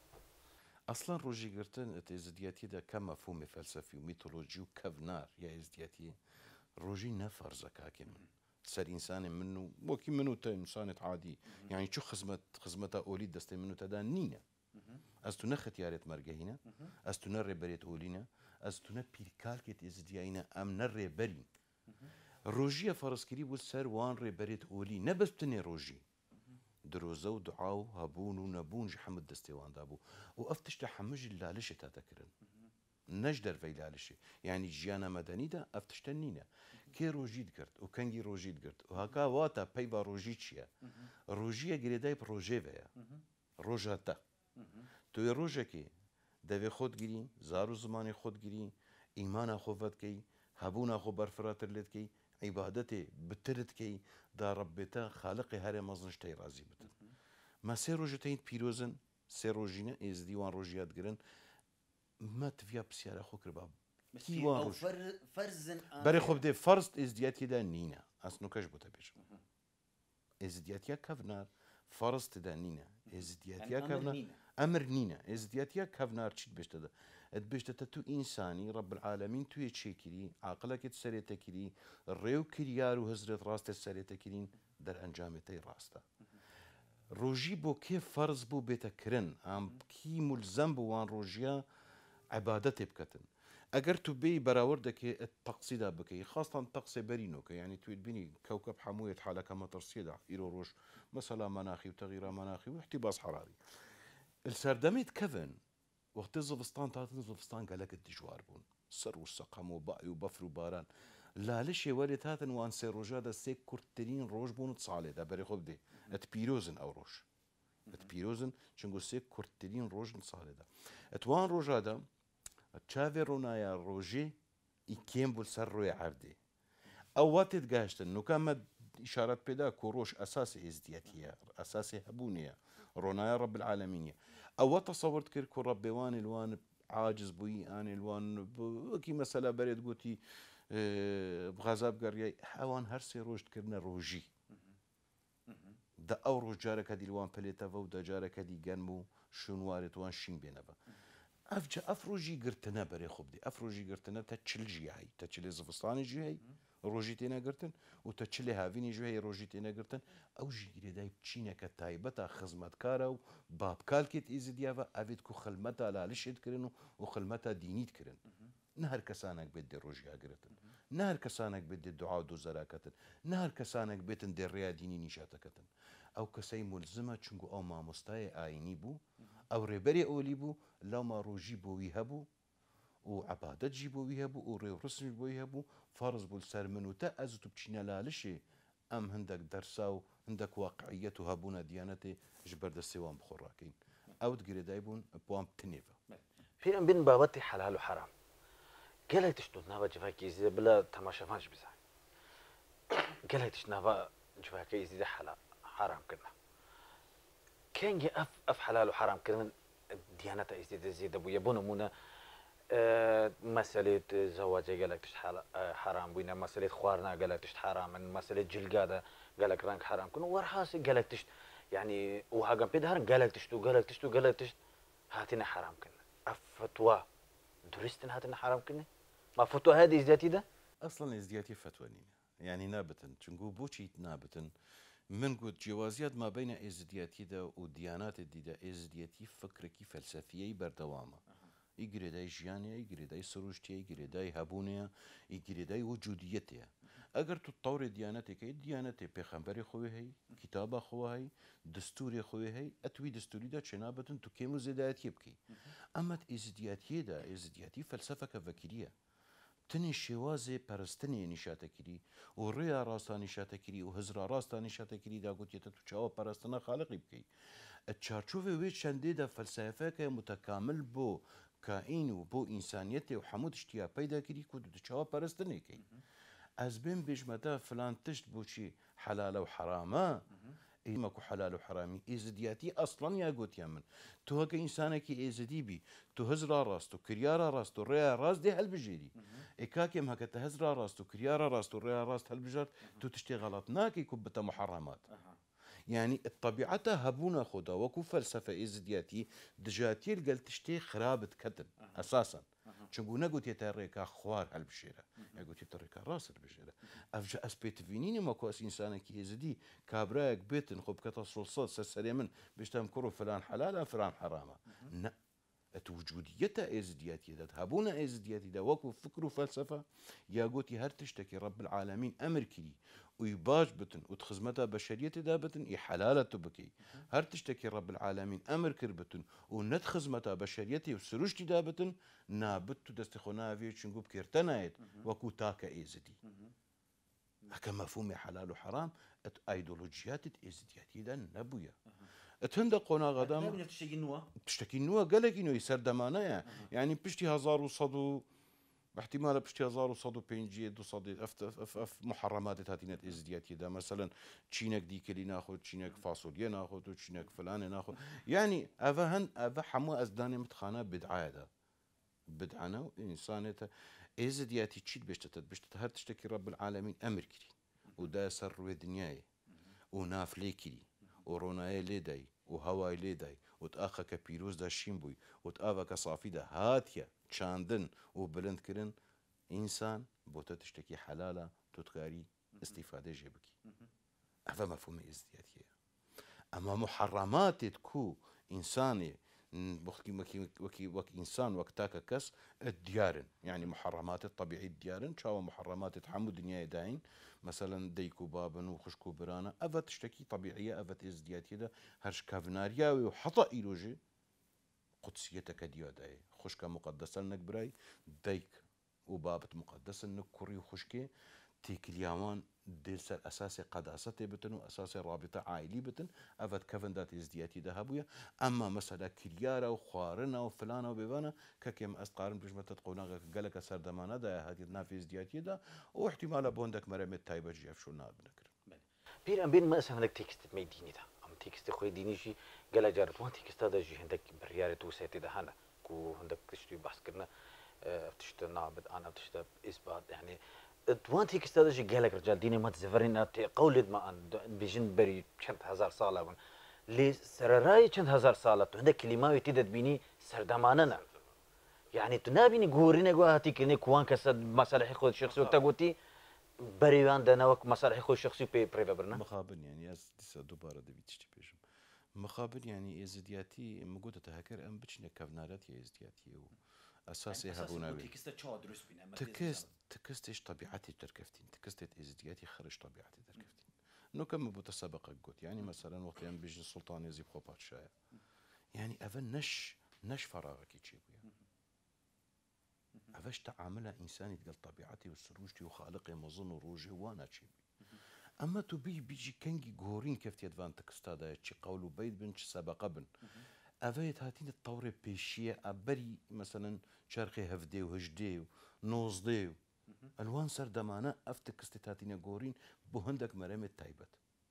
اصلا روجي قرتن ازدياتي ده كمفهوم فلسفي وميثولوجي وكفنار يا ازدياتي روجي نفر زكاكي من سر انسان منه وكي منه تا انسان عادي يعني شو خزمت خزمته اوليد دستي منه تدا نينا استو نخت يارت مرجهينا استو نر بريت اولينا استو نبير كالكت ازدياينا ام نر بري روجي فرسكري والسر وان ري بريت اولي نبس بتني روجي دروزه ودعاو هبون ونبون جحمد دستيوان دابو وافتش تحمج اللالش تاتكرن نجدر في لالش يعني جيانا مدني دا افتش تنينا كي روجيد كرت وكنجي روجيد كرت وهكا واتا بيبا روجيتشيا روجيا جريداي بروجي فيا روجاتا تو روجا كي دافي خود جري زارو زماني خود جري ايمانا خوفت كي هبونا خو برفرات الليت كي عبادتي بترت كي دا ربتا خالقي هاري مزنشتي رازي بتن ما سي روجتين بيروزن سي روجينا از ديوان روجيات جرن ما تفيا بسيارة خو كرباب كيوان روج فر فرزن بري خوب دي فرست از دياتي دا نينا اسنو كاش بوتا بيش از دياتيا كفنار فرست دا نينا از دياتيا كفنار امر نينا از دياتيا كفنار تشيت بيش دا ادبشت تو انساني رب العالمين تو يتشيكري عقلك تسريتكري الريو كريار وهزرت راست السريتكرين در انجامتي راستا روجي بو كيف فرض بو بيتكرن ام كي ملزم بو وان روجيا عبادتي بكتن اگر تو بي براوردك التقصيده بكي خاصه تقصي برينوك يعني تو بيني كوكب حمويه حالك ما ترصيدا يرو روج مثلا مناخي وتغيير مناخي واحتباس حراري السردميت كفن وقت الزفستان تاعت الزفستان قالك الدجوار بون سر والسقم وباي وبفر وباران لا ليش ولي تاتن وان سي روجادا سي كورترين روج بون تصالي دا بري خب دي ات بيروزن او روج ات بيروزن شنقو سي كورترين روج نصالي دا اتوان روجادا تشافي رونايا روجي يكيم بول سر روي عردي او وقت تقاشتن نو كان اشارات بدا كوروش اساسي ازدياتيه اساسي هبونيه رونايا رب العالمين او تصورت كركو ربي وان الوان عاجز بوي ان الوان كي مساله بريد قوتي اه بغزاب قريه حوان هرسي روج كرنا روجي دا او روج جارك هدي الوان بليتا ودا جارك هدي جنمو شنوارت وان شين بينبا افجا افروجي قرتنا بري خبدي افروجي قرتنا تتشل جي هاي تتشل زفصاني جي هاي روجي تينا قرتن وتتشلي هافيني جي هاي روجي تينا قرتن او جي داي بتشينا كتايبتا خزمت كارو باب كالكت ايزي ديافا افيد كو خلمتا لالشيد كرنو وخلمتا دينيت كرن نهر كسانك بدي روجي قرتن نهر كسانك بدي الدعاء دو زراكتن نهر كسانك بيتن دي الريا ديني نشاتكتن او كسي ملزمه چونغو او ما مستاي ايني بو او ريبري اولي بو لما روجي بو ويهبو وعبادت جيبو ويهبو وريو رسم بو ويهبو فرض بو السر منو تا ازتو بچينا لالشي ام هندك درساو هندك واقعيته هبونا ديانتي جبر دستيوان بخوراكين او تقري دايبون بوام تنيفا في ام بين بابتي حلال وحرام قالك تشتو نابا جفاكي زي بلا تماشا فانش بزا قالك تشتو نابا جفاكي زي حلال حرام كنا كان اف اف حلال وحرام كنا ديانته يزيد زيد ابو يبون مونا أه مسألة زواج قالك تشت حرام بينا مسألة خوارنا قالك تشت حرام مسألة جلقادة قالك رانك حرام كنا ورحاس قالك تشت يعني وهاجم بيدهر قالك تشتو قالك تشتو قالك تشت هاتنا حرام كنا افتوى درستن هاتنا حرام كنا ما فتوى هذه ازدياتي ده اصلا ازدياتي فتوانين يعني نابتن تنقو بوشي نابتن من قد جوازيات ما بين ازدياتي ده وديانات دي ده ازدياتي فكركي فلسفية بردوامة يقري داي جيانيا يقري داي سروجتيا يقري داي هابونيا يقري داي وجوديتيا اگر تطور ديانتك ديانتي پیغمبر خوي هي كتاب خوي هي دستور خوي هي اتوي دستوري ده چنابتن تو كيمو زدايت يبكي اما ازدياتي ده ازدياتي فلسفه كفكريه تني شوازي پرستني نشاته كري وريا راستا نشاته كري وهزرا راستا نشاته كري دا قلت يتتو چاو پرستنا خالق يبكي التشارچوف ويت شندي ده فلسفه متكامل بو كائن وبو انسانيته وحمود اشتيا بيدا كري كود چاو پرستني كي از بین بجمدا فلان تشت بوشي حلال وحرامه ماكو حلال وحرامي إيزدياتي أصلا يا قوت يا من تو هكا إنسانك إيزدي بي تو هزرا راستو كريارا راستو ريا راس دي هالبجيري إكاكيم هكا تهزرا راستو كريارا راستو ريا راست هالبجار تو تشتي غلط ناكي كبتا محرمات يعني الطبيعة هبونا خدا وكو فلسفة إيزدياتي دجاتي قال تشتي خرابة كتن أساسا چونگو نگوت يتريكا خوار هالبشيرة يقول يتريكا راس البشيرة أفجأ أسبيت فينيني ماكو أس إنسانة كي يزدي كابراك بيتن خب كتا صلصات سسري من باش تمكرو فلان حلالا فلان حرامة لا وجوديتها إيزدياتي ذات هابونا إيزدياتي دا وكو فكر وفلسفة يا قوتي هر تشتكي رب العالمين أمر كلي ويباش بتن وتخزمتها بشريتي دا بتن يحلالة بكي هر تشتكي رب العالمين أمر كربتن ونت خزمتها بشريتي وسروشتي دا بتن نابتو دستخونا في شنقوب كيرتنايت وكو تاكا إيزدي هكا مفهوم حلال وحرام ايديولوجيات إيزدياتي دا نبويا تهند قونا غدام تشتكي نوا تشتكي نوا قالك انه يسر دمانه يعني بشتي هزار وصدو احتمال بشتي هزار وصدو بينجي دو صدي اف اف اف محرمات هاتينات ازدياتي دا مثلا تشينك ديكلي ناخذ تشينك فاصوليا ناخذ وتشينك فلان ناخذ يعني افا هن افا حمو ازداني متخانه بدعايه دا بدعنا انسانته ازدياتي تشيد بشتت بشتت هر تشتكي رب العالمين امر كري ودا سر دنياي وناف ليكري وروناي ليداي وهواي ليداي وتأخا كبيروز دا شيمبوي وتأفا كصافي دا هاتيا تشاندن وبلند كرن إنسان بوتا تشتكي حلالة تتغاري استفادة جيبكي أفا مفهوم إزدياتية أما محرمات تكو إنساني وكي وكي وكي وكي إنسان وقتاك كس الديارن يعني محرمات الطبيعي الديارن شاو محرمات تحمل دنيا داين مثلا ديكو بابن وخشكو برانا أفا تشتكي طبيعية أفا إزدياتية دا هرش كافنارياوي وحطا إيلوجي قدسيتك ديو داي خشكا مقدسة لنك براي ديك وبابت مقدسة لنك كوري وخشكي تيك اليوان ديسر أساسي قداسة بتن وأساسي رابطة عائلي بتن أفت كفن دات إزدياتي دهبويا أما مسألة كريارة وخوارنا وفلانة وبيبانا ككيم أستقارن بيش ما تتقونا قالك سردمانا دا هاتي نافي إزدياتي دا واحتمال بوندك مرمت تايبة جيف شو ناد بنكر بير أم بين ما أسمع عندك تكست ما يديني ده أم تكست خوي ديني شيء قال جارت وان تكست هذا جي عندك بريارة توسيتي ده هنا كو عندك تشتري بحث كرنا تشتري نابد أنا تشتري إثبات يعني توانتي كستادجي قالك رجال ديني ما تزفرين قولد ما أن بيجن بري چند هزار سالة ون لي سرراي چند هزار سالة تو عندك كلمة يتدد بيني سردماننا يعني تنابيني غورينا غواتي كني كوان كسد مصالح خود شخصي وتقوتي بريوان دنا وك مصالح خود شخصي بي بريفا برنا مخابن يعني اس ديسا دوباره دبي تشتي بيجم مخابن يعني ازدياتي مقوده تهكر ام بچنه كفنارات يا ازدياتي و اساسي هبوناوي تكست تكستش طبيعتي تركفتين تكستت ازدياتي خرج طبيعتي تركفتين انه كم متسابقه قلت يعني مثلا وقت يوم بيجي السلطان يزيد خوبات شاي يعني افن نش نش فراغك يجيبويا افش تعاملها انساني تقال طبيعتي وسروجتي وخالقي مظن وروجي وانا تشيبي اما تبي بيجي كنجي غورين كيف يدفان تكستادا تشي قولوا بيت بن سابقه بن أفايت هاتين الطورة بيشية أبري مثلا شرقي هفدي وهجدي ونوزدي ألوان سردمانة أفتك استتاتين غورين بو هندك مرامت تايبت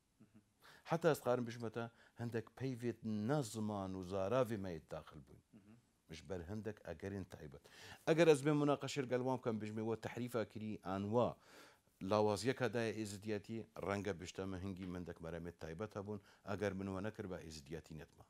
حتى أسقارن بشمتا هندك بيفيت نظمان وزارافي ما يتداخل بوين مش بل هندك أجرين تايبت أجر أزمن مناقشة القلوام كان بجمي وتحريفها كري أنواع لاوازيك هدايا إزدياتي رنجا بشتما هنجي مندك مرامت تايبت هبون أجر من ونكر با إزدياتي نتما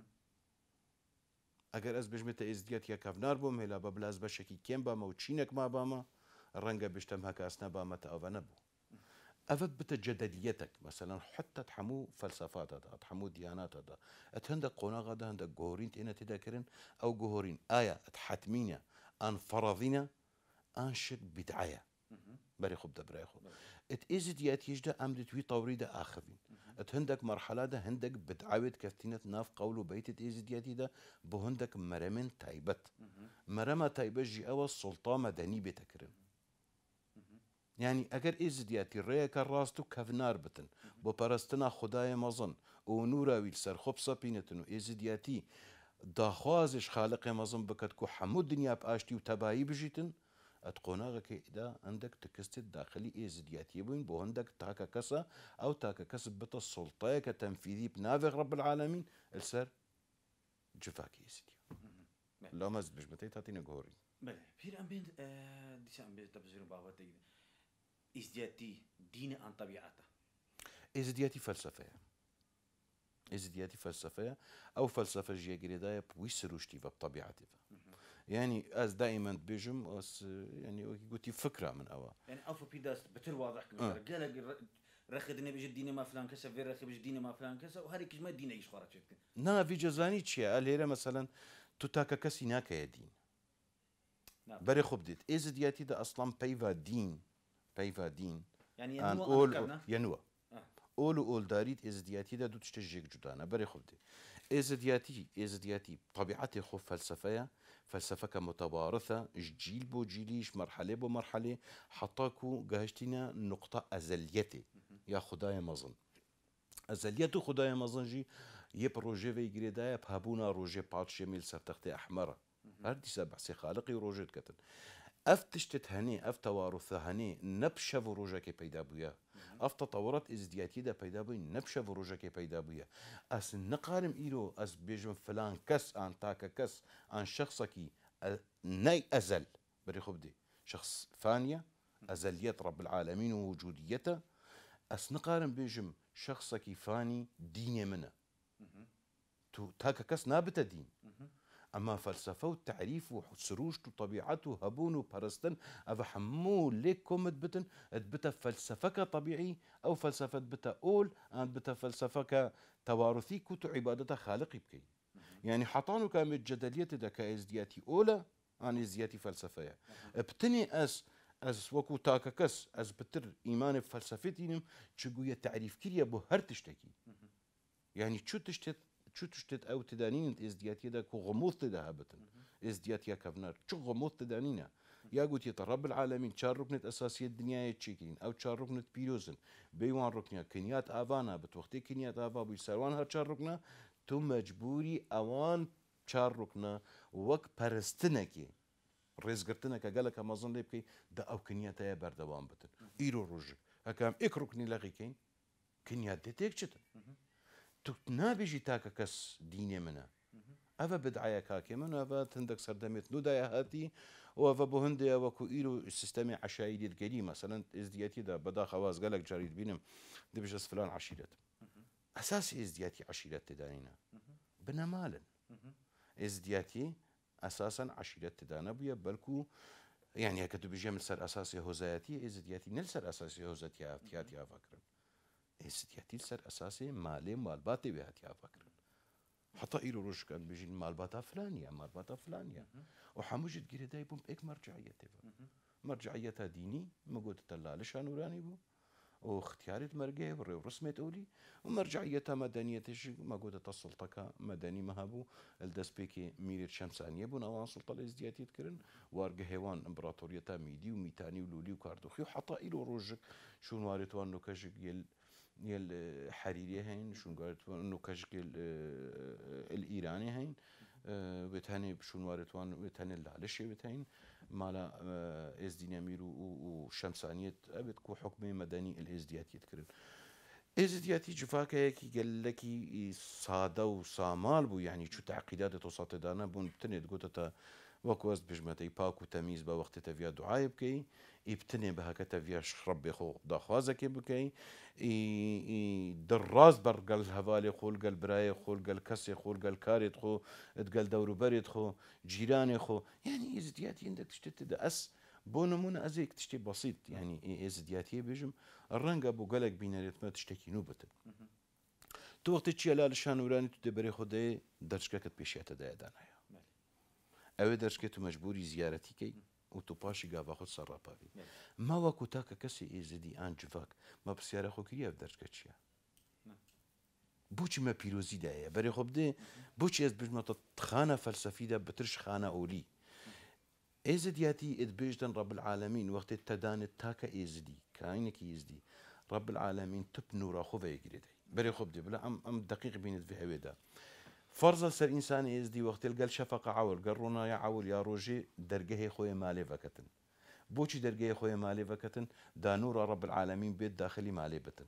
اگر از بجمت ازدیات یا کفنار بوم هلا ببلاز بشکی کم با ما و چینک ما با ما رنگا بشتم هکا اسنا با ما تاوه نبو افت بتجدديتك مثلا حتى تحمو فلسفات هذا تحمو ديانات هذا اتهندك قناغ هذا هندك جوهرين تينا تذكرن او جوهرين آية تحتمينا ان فرضينا انشد بدعاية بري خب دبري خب ات ازديات يجدا امدت وي طوريدا اخرين هندك مرحلة ده هندك بتعاود كفتينة ناف قولو بيت إزدياتي ده بهندك مرمن تايبت مرمى تايبت جي أول سلطة مدني بتكرن يعني أجر إزدياتي الرأي كراستو كفنار بتن ببرستنا خدايا مظن ونورا ويلسر خبصة بينتنو إزدياتي داخوازش خالق مظن بكتكو حمود دنيا باشتي وتبايي بجيتن اتقوناغك إذا عندك تكست الداخلي إزدياتي بوين بو عندك تاكا كسا أو تاكا كسب بتا السلطة كتنفيذي بنافغ رب العالمين السر جفاكي إزديا لا مزد بش بتي تاتينا غوري بله بير ام بين ديش ام بين تبزير بابا تي ازدياتي دين عن طبيعته إزدياتي فلسفة إزدياتي فلسفة أو فلسفة جيه جريدايا بويس روشتي بطبيعتها يعني أز دائما بيجم أس يعني قلتي فكرة من أوا يعني أوفو بيداس بتر واضح كم قال رخدني بيجي ديني ما فلان كسا في رخي بيجي ديني ما فلان كسا وهاري كش ما ديني إيش خارج شكل نا في جزاني تشي الهيرة مثلا تتاكا كسي ناكا يا دين بري خب ديت إزدياتي ده أصلا بيفا دين بيفا دين يعني أن ينوى أول ينوى أول أول داريت إزدياتي ده دوت تشتجيك جدانا بري خب ديت إزدياتي إزدياتي طبيعتي خو فلسفية فلسفة كمتوارثة جيل بو جيليش مرحلة بو مرحلة حطاكو جهشتنا نقطة أزليتي يا خدايا مظن أزليتو خدايا مظن جي يبروجي في جريدايا بهابونا روجي باتش يميل سرتختي أحمرة هردي سبع سي خالقي وروجي كتن اف تشتت هني اف توارث هني نبشه فروجه كي بيدا بويا اف تطورات ازدياتي دا بيدا بوي نبشه فروجه كي بيدا بويا اس نقارم ايرو اس بيجم فلان كس ان تاكا كس ان شخصكي ناي ازل بري خبدي شخص ثانيه ازليه رب العالمين ووجوديته اس نقارن بيجم شخصكي فاني ديني منه تو تاكا كس نابته دين أما فلسفة وتعريف وسروج وطبيعته هبون وبرستن أفا حمو ليكم تبتن تبتا فلسفة طبيعي أو فلسفة بتا أول أن بتا فلسفة توارثي كتو عبادة خالقي بكي يعني حطانو كامل جدلية دا كإزدياتي أولى عن إزدياتي فلسفية ابتني أس أس وكو تاككس أس بتر إيمان فلسفتينم تشقوية تعريف كيريا بو هر تشتكي يعني شو تشتت شو تشتت أو تدانين إزدياتي دا كو غموض تدا هبتن إزدياتي كفنار شو غموض تدانينا يا قلت يا رب العالمين شار ركنة أساسية الدنيا تشيكين أو شار ركنة بيروزن بيوان ركنة كنيات آفانا بتوقتي كنيات آفا بيساروان هر شار ركنة تو مجبوري أوان شار ركنة ووك برستنكي رزقرتنك قالك أمازون ليبكي دا أو كنيات يا بردوان بتن إيرو رجك هكام إك ركني لغيكين كنيات دي تيكشتن تنابجي تاكا كس ديني منه أفا بدعايا كاكي من أفا تندك سردمت نودايا هاتي وأفا بهندي وكو إيرو السيستمي عشائري القديم مثلا إزدياتي دا بدا خواز قالك جاريد بينم دي بجس فلان عشيرت أساسي إزدياتي عشيرت تدانينا بنا مالا إزدياتي أساسا عشيرت تدانا بيا بلكو يعني هكذا بيجي من سر أساسي هوزاتي إزدياتي نلسر أساسي هوزاتي هاتياتي أفكر إزدياتي سر أساسي مالي مالباتي بهاتي أفكر حتى إيرو روش كان بيجي مالباتا فلانية مالباتا فلانية وحموجد جري دايبهم إك مرجعيته مرجعيتها ديني مقود تلالش نوراني بو واختياري مرجعي ورسمة أولي ومرجعيتها مدنية تجي مقود السلطة مدني مهابو الدسبيكي ميريت شمسانية بو نوان سلطة الإزدياتي تكرن وارجع هيوان إمبراطوريتها ميدي وميتاني ولولي وكاردوخي وحتى إيرو روجك شو نوارتوان نوكاجك يل يل حريري هين شون قالت انه كشكل الايراني هين بتهني بشون وارتوان بتهني العلشي بتهين مالا از دينامير وشمسانيه ابد كو حكم مدني الازديات يذكرن ازدياتي جفاكا هيك قال لك صاده وصامال بو يعني شو تعقيدات توصات دانا بون بتني تقول وكواز بجمتي باكو تمييز بوقت تفيا دعاء بكي يبتني بها كتفيا شرب خو داخوازك بكي اي دراز برقل هفالي خول قال براي خول قال كسي خول قال كاريت خو تقال دورو بريد خو جيراني خو يعني ازدياتي عندك تشتت دا اس بونمونا ازيك تشتي بسيط يعني ازدياتي بيجم الرنقه بو قالك بيناريت ما تشتكي نوبته تو وقت تشي لا لشان وراني تدبري خدي درجك كتبيشيات دا دانايا اوه درجك تو مجبوري زيارتي كي وتباشي قاف اخذ صرابافي ما وكو تاكا كسي ازدي ان جفاك ما بسيارة خو كريا في درجك تشيا بوچي ما بيروزي دايا بري خب دي بوچي از بجمع تخانة فلسفي دا بترش خانة اولي ازدياتي ادبجدن رب العالمين وقت التدان التاكا ازدي كاينك ازدي رب العالمين تبنو راخو فيقري داي بري خب دي بلا ام ام دقيق بينت في هويدا فرض سر انسان ازدي وقت القل شفقة عول قال رونا يا عول يا روجي درجه خويا مالي فكتن بۆچی دەرگای خۆی مالێ بکەتن دانوڕە ڕەب العالەمین بێت داخلی مالێ بتن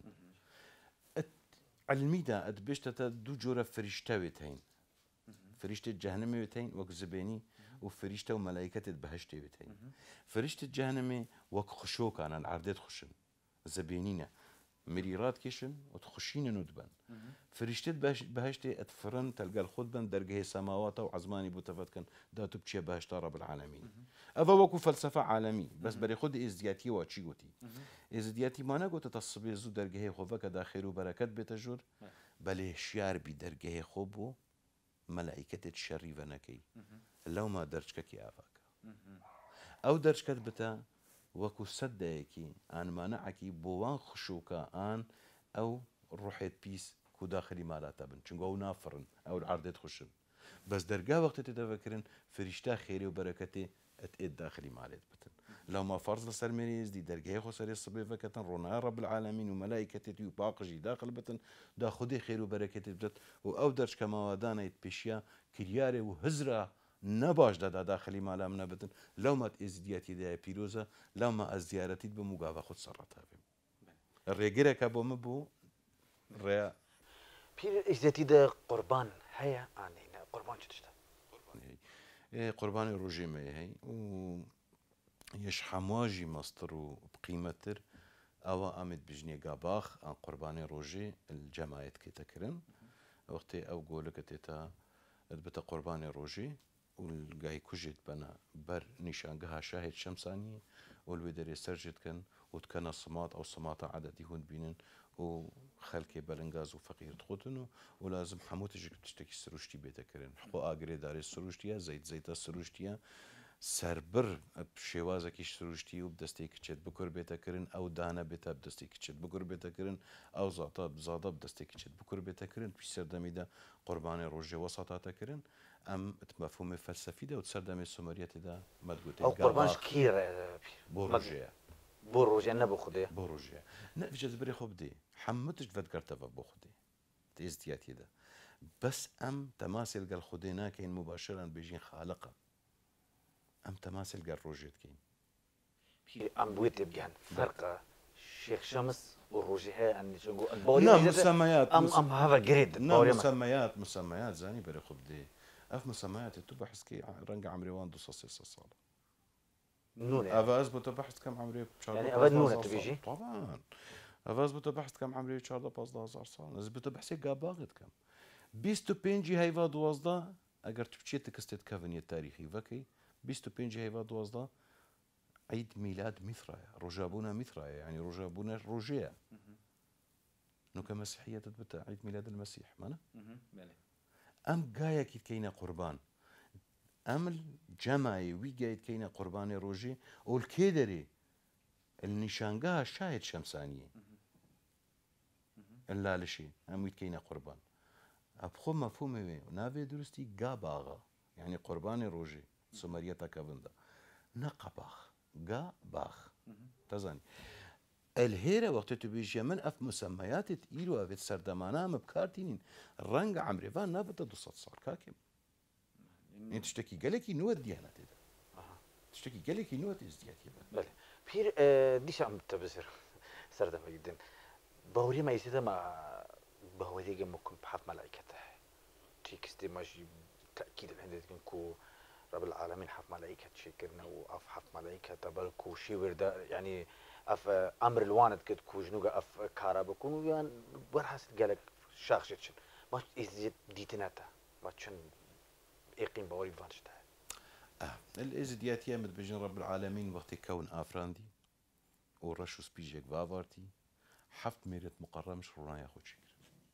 علمیدا ئەت بێشتە دوو جۆرە فریشتەوێت هەین فریشتت جەهنمێت هەین وەک زبێنی و فریشتە و مەلایکەتت بەهەشتێت هەین فریشتت جەهنمێ وەک خشۆکانن عردێت خوشن زبێنینە مریڕات کێشن و خوشینن و دبن فریشتت بەهشتێ ئەت فرن تەلگەل خۆت بن دەرگەهی سەماواتە و عزمانی بۆ تەفەتکەن داتو بچیە بەهشتا ڕەب العالەمین ئەوە وەکو فەلسەفە عالەمی بەس بەرێ خۆت ئێزدیاتیەوە چی گوتی ئێزدیاتی مانە گوتە تا سبێ زوو دەرگەهەی خۆڤەکە دا خێر و بەرەکەت بێتە ژوور بەلێ شیاربی دەرگەهەی خۆ بۆ مەلایکەتت شەڕی بەنەکەی لەوما دەرچکەکی ئافاکە ئەو دەرچکەت بتە وەکو سەددایەکی ئانمانەعکی بۆوان خشووکە ئان ئەو ڕوحێت پیس کو داخلی مالاتە بن چونگە ئەو نافڕن ئەو عردێت خوشن بەس دەرگا وەختە تێدەبەکردن فریشتا خێری و بەرەکەتێ ئەت ئێت داخلی مالێت بتن لەوما فەرز لەسەر مێریزدی دەرگای خۆ سەرێ سبێ بکەتن ڕۆنای ڕەب العالەمین و مەلایکەتێتی و پاقژی داخل بتن دا خودی خێر و بەرەکەتێت بدات و ئەو دەرچکەماوادانیت پێشیا کریارێ و هزرا نەباش دەدا داخلی مالام نەبتن لەومات ئێزدیاتیدایە پیرۆزە لەومە ئە زیارەتیت بە موگاوە خودت سەڕەتا بێ ڕێگەرێکە بۆ من بوو ڕێ پیر ئیزەتیدا قوربان هەیە ئانینە قوربان چ تشتە قوربانی ڕۆژێمەیە هەی و یەش حەمواژی مەستر و بقیمەتر ئەوە ئەمت بژنێگا باخ ئەن قوربانی ڕۆژێ جەمایەت کێتەکردن وەختێ ئەو گۆلەکە تێتا بتە قوربانی ڕۆژێ و گای کوژێت بەنە بەر نیشانگەها شاهێت شەمسانی و لێ دەرێ سەرژێتکەن و تکەنە سمات ئەو سماتە عادەتی هوند بینن و خەلکێ بەلەنگاز و فەقیرت خۆتن و و لازم هەموو تژێک تشتێکی سروشتی بێتەکردن خۆ ئاگرێدارێ سروشتیە زەیت زەیتە سروشتیە سربر شێوازێکی سروشتی و دەستی کچێت بکور بێتەکردن ئەو دانە بێتە دەستی کچێت بگور بێتەکردن ئەو زاتە بزادە دەستی کچێت بکور بێتەکردن توی سەردەمیدا قوربانی ڕۆژێ وەساتاتەکردن ئەم مەفهومی فەلسەفیدا و سەردەمی سومەریەتیدا مەدگوتێت ئەو قوربانش کیرە بۆ ڕۆژەیە بۆ ڕۆژێ نەبوو خودێ بۆ ڕۆژەیە نەفجێت برێ خۆ بدێ هەموو تشت بەدگەرتەوە بۆ خودێ تێزدیاتیدا بەس ئەم تەماسی لەگەڵ خودێ ناکەین مباشران بێژین خالقە ئەم تەماسی لەگەڵ ڕۆژێتکەین ئەم بوێت تێبگەن فەرقە شێخ شەمس و ڕۆژی هەیە ئەنیچنگو مسەمەیات ئەم ئەم هەڤە گرێت مسەمەیات مسەمەیات زانی بەرە خۆ بدێ ئەف مسەمەیاتی تو بەحسکەی ڕەنگە عمرێوان دو سێ ساڵە ئەڤاز بۆ تە بەحث کەم عمرێ طبعاً ئەڤاز بۆ تە بەحث کەم عمرێ چواردە پانزدە هەزار ساڵ نەز بۆ تە بەحسێ گاباغت کەم بیست و پێنجی هەیڤا دوازدە ئەگەر تو بچێتە کەستێت کەڤنیە تاریخی وەکەی بیست و پێنجی هەیڤا دوازدە عید میلاد میثرایە ڕۆژابوونە میثرایە ینی ڕۆژابوونە ڕۆژەیە نوکە مەسیحیەتت بتە عید میلاد المەسیح مانە ئەم گایەکی کەینە قوربان ئەم جەمای وی گایت کەینە قوربانی ڕۆژێ ئۆلکێ دەرێ النیشانگەها شاهد شەمسانیە لالشی ئەمویت کەینە قوربان ئەبخۆ مەفهومەوێ ناوێ دروستی گا باغە یعنی قوربانی ڕۆژێ سومەریەتەکە بندا نەقە باخ گا باخ تەزانی الهێرە وەختە تو بێژە من ئەف مسەمەیاتت ئیر و ئەوێت سەردەمانامە بکارتینین ڕەنگە عمرێوان نابێتە دو سەد ساڵ کاکێم این تشتێکی گەلێکی نوێت دیانە تێدا تشتێکی گەلێکی نوێت ئێزدیاتی بەێ پیر دیشان بتە بزر سەردەمەگیدن بەهوری مەیسیدە ما بەهوەرێگە ممكن بحەف مەلایکەتە تێکستی ماژی تأكيد هەندێتکن کو رب العالمين حف ملائكة شكرنا وأف حف ملائكة بلكو شي وردا يعني أف أمر الواند كد كوجنوجا أف كارا بكونوا يعني برحس قالك شاخشتشن ما إزيد ديتناتا ما تشن يقين بوري فانشتا آه الإزدياتية متبجن رب العالمين وقت كون آفراندي ورشوس بيجيك فافارتي حفت ميرت مقرمش رونا خود شكر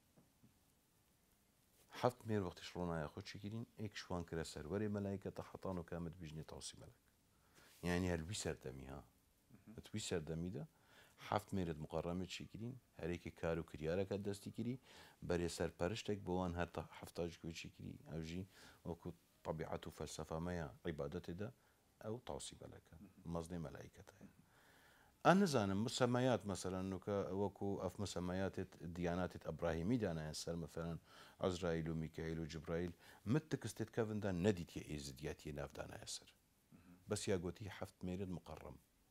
حفت مير وقت شرونا خود شكرين إيك شوان كرا سروري ملايكة تحطان وكامت بيجني توصي ملك يعني هالبي سردمي ها بتوي سردمي ده حفت ميرت مقرمة شكرين هريك كارو كريارة كدستي كري بري سر برشتك بوان هر حفتاج كوي شكري أو جي وكو طبيعته فلسفة ما عبادته ده أو توصي ملك مصدي ملايكة أنا زانم مسميات مثلا نوكا وكو أف مسميات الديانات إبراهيمية دانا يسر مثلا عزرائيل وميكائيل وجبرائيل متكستت كافن دا نديت يا إزدياتي ناف دانا يسر بس يا قوتي حفت ميرد مقرم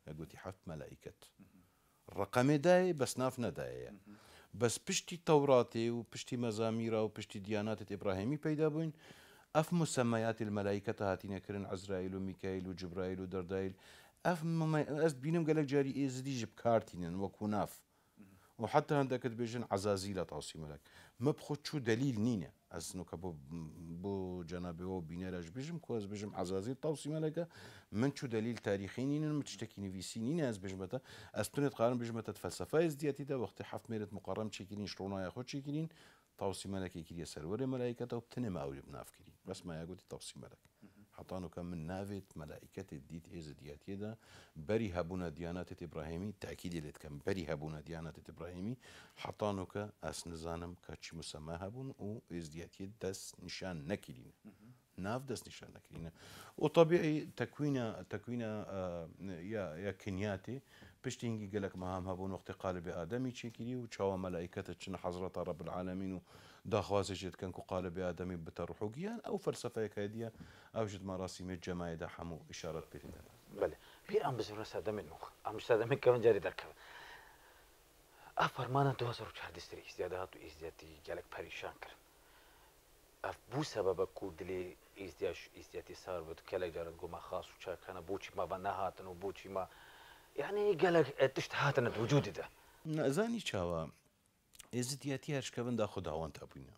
قلتي حفت ملائكة الرقم داي بس ناف نداية بس بشتي توراتي وبشتي مزاميرا وبشتي ديانات إبراهيمي بيدا بوين أف مسميات الملائكة هاتين كرن عزرائيل وميكائيل وجبرائيل ودردائيل أف مما أس بينهم قالك جاري إزدي جب كارتين وكوناف وحتى عندك تبيجن عزازيل تعصي ملك ما بخد شو دليل نينا أسنو كبو بو جنابي و بيناراج بيجم كواز بيجم عزازيل تعصي ملكة من شو دليل تاريخي نينا متشتكي نفيسي نينا أس بيجمتا أستنت قارن بيجمتا فلسفة إزدياتي دا وقت حفت ميرت مقارنة شكلين شرونا ياخد شكلين توصي ملكي كريا سرور ملائكته وبتني ما أولي بنافكري بس ما يقول توصي ملك حطانو كم من نافت ملائكة الديت إزدياتي دا بري هبونا ديانات إبراهيمي تأكيد اللي كم بري هبونا ديانات إبراهيمي حطانو كا أس نزانم كاتش مسمى هبون و إزدياتي دس نشان نكلين ناف دس نشان نكلين وطبيعي تكوينة تكوينة آه يا يا كنياتي بشتينجي قالك مهام هبون وقت قالب آدمي تشكيلي وشوا ملائكة تشن حضرة رب العالمين وداخوازي جد كان قالب آدمي بتروحوجيان أو فلسفة كادية أو جد مراسم الجماعة دا حمو إشارة بيريدان. بله بير أم بزرنا سادة منه أم سادة من كمان جاري دركب أفرمانا دو هزار وچهار دستري ازديادات و ازدياتي جالك پريشان كر أف بو سبب كودلي ازدياش ازدياتي صار بود كلا جارن قوما خاص وچا كان بوچي ما بناهاتن وبوچي ما يعني قالك تشتهاتن وجودي ده نزاني شاوا ازدياتي هرش كفن دا خداوند هبوينا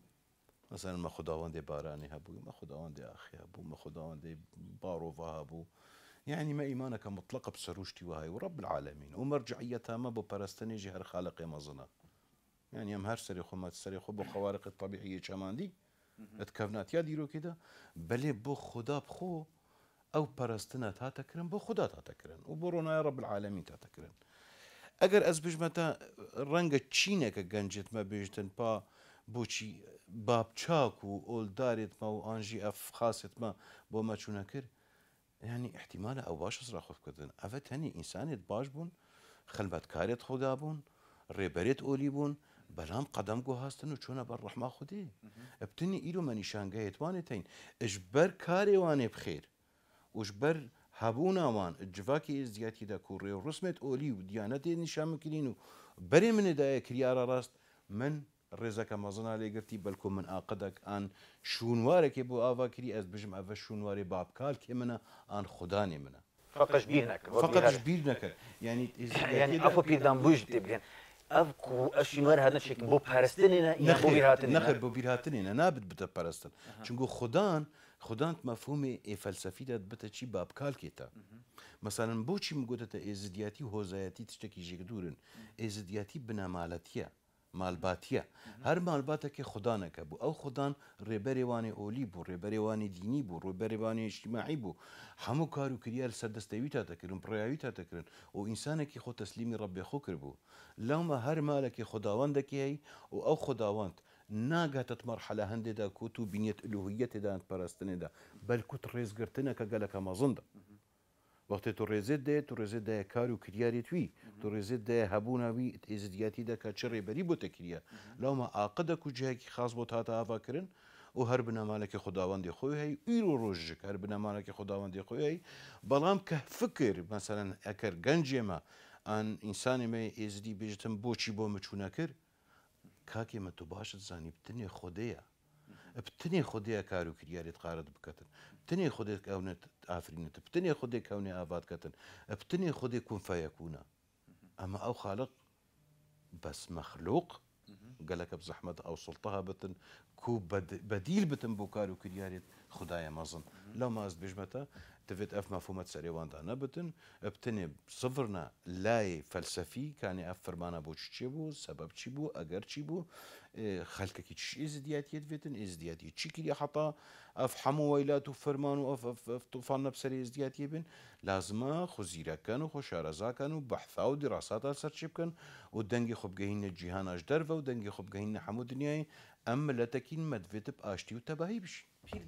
مثلا ما خداوند باراني هبوي ما خداوند اخي هبو ما خداوند باروفا هبو يعني ما ايمانك مطلقه بسروشتي وهاي ورب العالمين ومرجعيتها ما بو برستني جهر خالق مظنا يعني ام هر سري خو ما سري خو بخوارق الطبيعيه كمان دي اتكفنات يا ديرو كده بل بو خدا بخو او برستنا تا تكرن بو خدا تا تكرن وبرونا يا رب العالمين تا تكرن اگر از بجمتا رنگ چینك گنجت ما بيجتن با بوچی باب چاك و اول دارت ما و انجي اف خاصت ما بو ما چونه كر يعني احتمال او باش اصرا خوف كدن افت هني انسانيت باش بون خلبت كاريت خدا بون ريبريت اولي بون بلام قدم جو هاستن و چونه بر رحمه خدي ابتني ايلو منيشان گيت وانتين اجبر كاري واني بخير وجبر هبونا وان الجفاكي ازدياتي دا كوري ورسمت اولي وديانتي نشان مكلينو بري من دايا كريارا راست من رزك مازنا لي قرتي بلكم من اقدك ان شونوارك بو افا كري از بجم افا شونواري باب كال كمنا ان خداني منا فقط بينك فقط بينك يعني يعني افو بيدان بوج تبين افكو اشنوار هذا الشيء بو بارستنينا يا بو بيراتنينا نخر بو بيراتنينا نابد بتا بارستن چونكو خدان خدان مفهومي فلسفي ده بتا چي باب كال كيتا مثلا بوچي مگوتتا ازدياتي وهوزاياتي تشتكي جيكدورن ازدياتي بنا مالتيا مالباتيا هر مالباتك خدانك بو او خدان ريبري واني اولي بو ريبري واني ديني بو ريبري واني اجتماعي بو همو كارو كريال سدستويتا تكرن برياويتا تكرن و انسانك خو تسليمي ربي خو كربو لما هر مالك خداوندك هي و او خداوند ناقتت مرحله هندي دا كوتو بنيت الوهيه دا انت برستني دا بل كنت ريز قرتنا كقالك ما زنده وقت تو ريزيد ده تو ريزيد ده كارو كرياري توي تو ريزيد ده هبونا وي ازدياتي ده كاتشري بري بو تكريا لو ما عقدك وجهك خاص بو تاتا افاكرن و هر بنا مالك خداوند خوي هي ايرو روجك هر بنا مالك خداوند خوي هي بلام كفكر مثلا اكر گنجما ان انسان ما ازدي بيجتم بوچي بو مچونكر كاكي ما تو باش زاني بتني خديا بتني خديا كارو كرياري تقارد بكتن بتني خدي كونت آفرينت بتني خدي كوني آفات كتن بتني خدي كون فيكون أما أو خالق بس مخلوق قالك بزحمة أو سلطها بتن كو بديل بتن بوكارو كرياري خدايا مازن لو ما أزد بجمتا تفت أف مفهومات سريوان دانا بتن بتني صفرنا لاي فلسفي كان أف فرمانا بو تشيبو سبب تشيبو أجر تشيبو خلقك تش ازديات يدفتن ازديات يتشكل حتى اف حمو ويلات وفرمان واف اف اف طوفان نفسري ازديات يبن لازم خزيرا كانوا خشارزا كانوا بحثا ودراسات سرشيب كان ودنجي خب جهين الجهان اجدرفا ودنجي خب جهين حمو دنياي ام لتكين مدفت باشتي وتباهي بش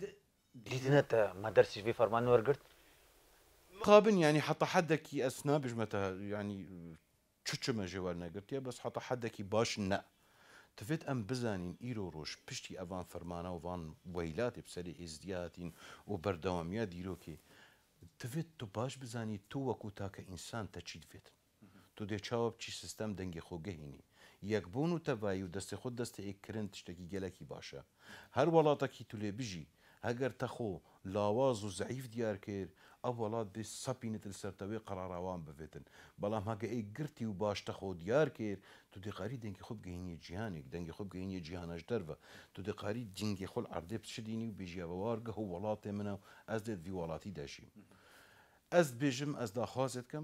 ديدنا ما درسش في فرمان ورقرت قابن يعني حتى حدك اسنا بجمتها يعني تشتش ما جوالنا قلت بس حتى حدك باش نا تفت ام بزانين ايرو روش بشتي افان فرمانا وفان ويلات بسري ازدياتين وبردواميا ديروكي تفێت تو باش بزانی تو وەکو تاکە ئینسان تەچی دێت تو دێ چاوە بچی سیستەم دەنگی خۆگەهینی یەکبوون و تەبایی و دەستی خۆت دەستی ئێکردن تشتێکی گەلێکی باشە هەر وڵاتێکی تو لێ بژی هەگەر تەخۆ لاواز و زعیف دیار کرد ئەو وڵات بێ سەپینت سەرتەوەی قەراراوان ببێتن بەڵام هەگە ئەی گرتی و باش تەخۆ دیار کرد تو دێقاری دەنگی خۆ بگەینی جیهانێک دەنگی خۆ بگەینی جیهانەش دەرە تو دەقاری جنگی خۆل عردێ بچدینی و بێژیاوەوارگە و وڵاتێ منە و ئەس دێت وی وڵاتی دەژیم ئەس بێژم ئەس داخوازت کەم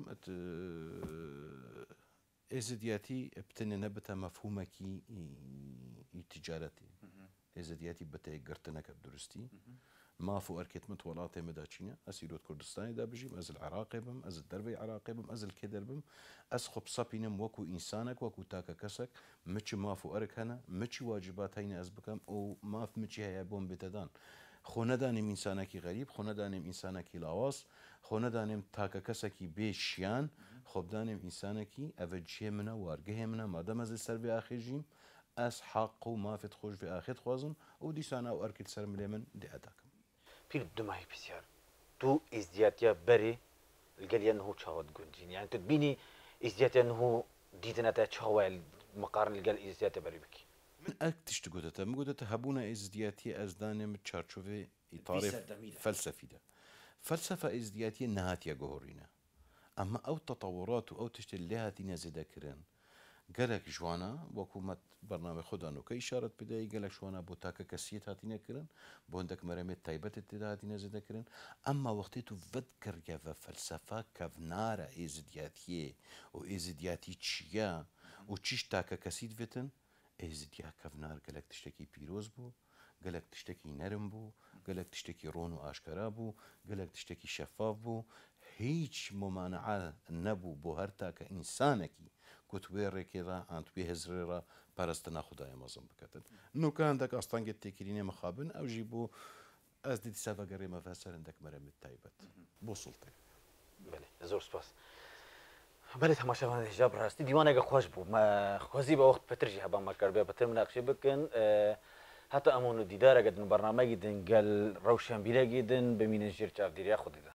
ئێزدیاتی بتنێ نەبتە مەفهومێکی تیجارەتی ئێزدیاتی بەتەیە گرتنەکە درستی ماف و ئەرکێتمت وڵاتێ مەداچینە ئەسیرۆت کوردستانیدا بژیم ئەز عراقێ بم ئەز دەربەی عراقێ بم ئەزل کێ دەربم ئەس خۆ بسەپینم وەکو ئینسانێک وەکو تاکە کەسێک مچ ماف و ئەرک هەنە مچی واجبات هەینە ئەس بکەم ئەو ماف مچی هەیە بۆم بێتەدان خۆ نەدانیم ئینسانێکی غەریب خۆ نەدانیم ئینسانێکی لاواز خۆ نەدانیم تاکە کەسێکی بێشیان خۆ بدانیم ئینسانێکی ئەvە جێ منە وارگەهێ منە مادەم ئەز سەر بێ ئاخێژیم ئەس حەق و مافت خۆش بێ ئاخێت خوازم ئەو دیسانە و ئەرکت سەر ملێ من دێعداکەم پیر دومای پرسیار تو ئیزدیاتیا بەرێ لەگەلیان هو چاوت گونجین یعنی تو بینی ئیزدیاتیان هو دیتنەتە چاوای مقارن لەگەل ئیزدیاتە بەری بکی من ئەک تشت گوتەتە مگوتەتە هەبوونە ئیزدیاتی ئەزدانێم چارچۆڤێ ئیتارێ فەلسەفیدا فەلسەفە ئیزدیاتیە نەهاتیە گۆڕینە ئەمە ئەو تەتەوڕات و ئەو تشتێ لێ هاتینە زێدەکردن گەلێک جوانە وەکوومەت بەرنامە خۆدان و کە ئیشارەت بدەی گەلێک شوانە بۆ تاکە کەسیت هاتینەکردن بۆ هەندێک مەرەمێت تایبەتت تێدا هاتینە زێدەکردن ئەمما وەختێت و ڤەت کردگەڤە فەلسەفە کەڤنارە ئێزدیاتیە و ئێزدیاتی چییە و چیش تاکە کەسیت بێتن ئێزدیا کەڤنار گەلێک تشتێکی پیرۆز بوو گەلێک تشتێکی نەرم بوو گەلێک تشتێکی ڕۆن و ئاشکرا بوو گەلێک تشتێکی شەفاف بوو هیچ ممانعە نەبوو بۆ هەر تاکە ئینسانێکی کوتوێ ڕێکێدا ئەتوێ هێزرێرە پەرستە ناخدایە مەزم بکەتن نوکەندێک ئاستانگێت تێکرینێ مەخابن ئەوژی بۆ ئەس دیتی سەڤەگەڕێمە سەرندێک مەرەمێت تایبەت بۆ سوڵتێ زۆر سپاس بەێ تەماشاوان هێژا بڕاستی دیوانێکە خۆش بوو خوازی بە وەخت پەترژی هەبا مەکردبێ بەتر مناقشێ بکەن هەتا ئەمون و دیدارەگەدن بەرنامەگی دن گەل ڕەوشیان بیرەگیدن بمینە ژێر چاودێریا خودیدا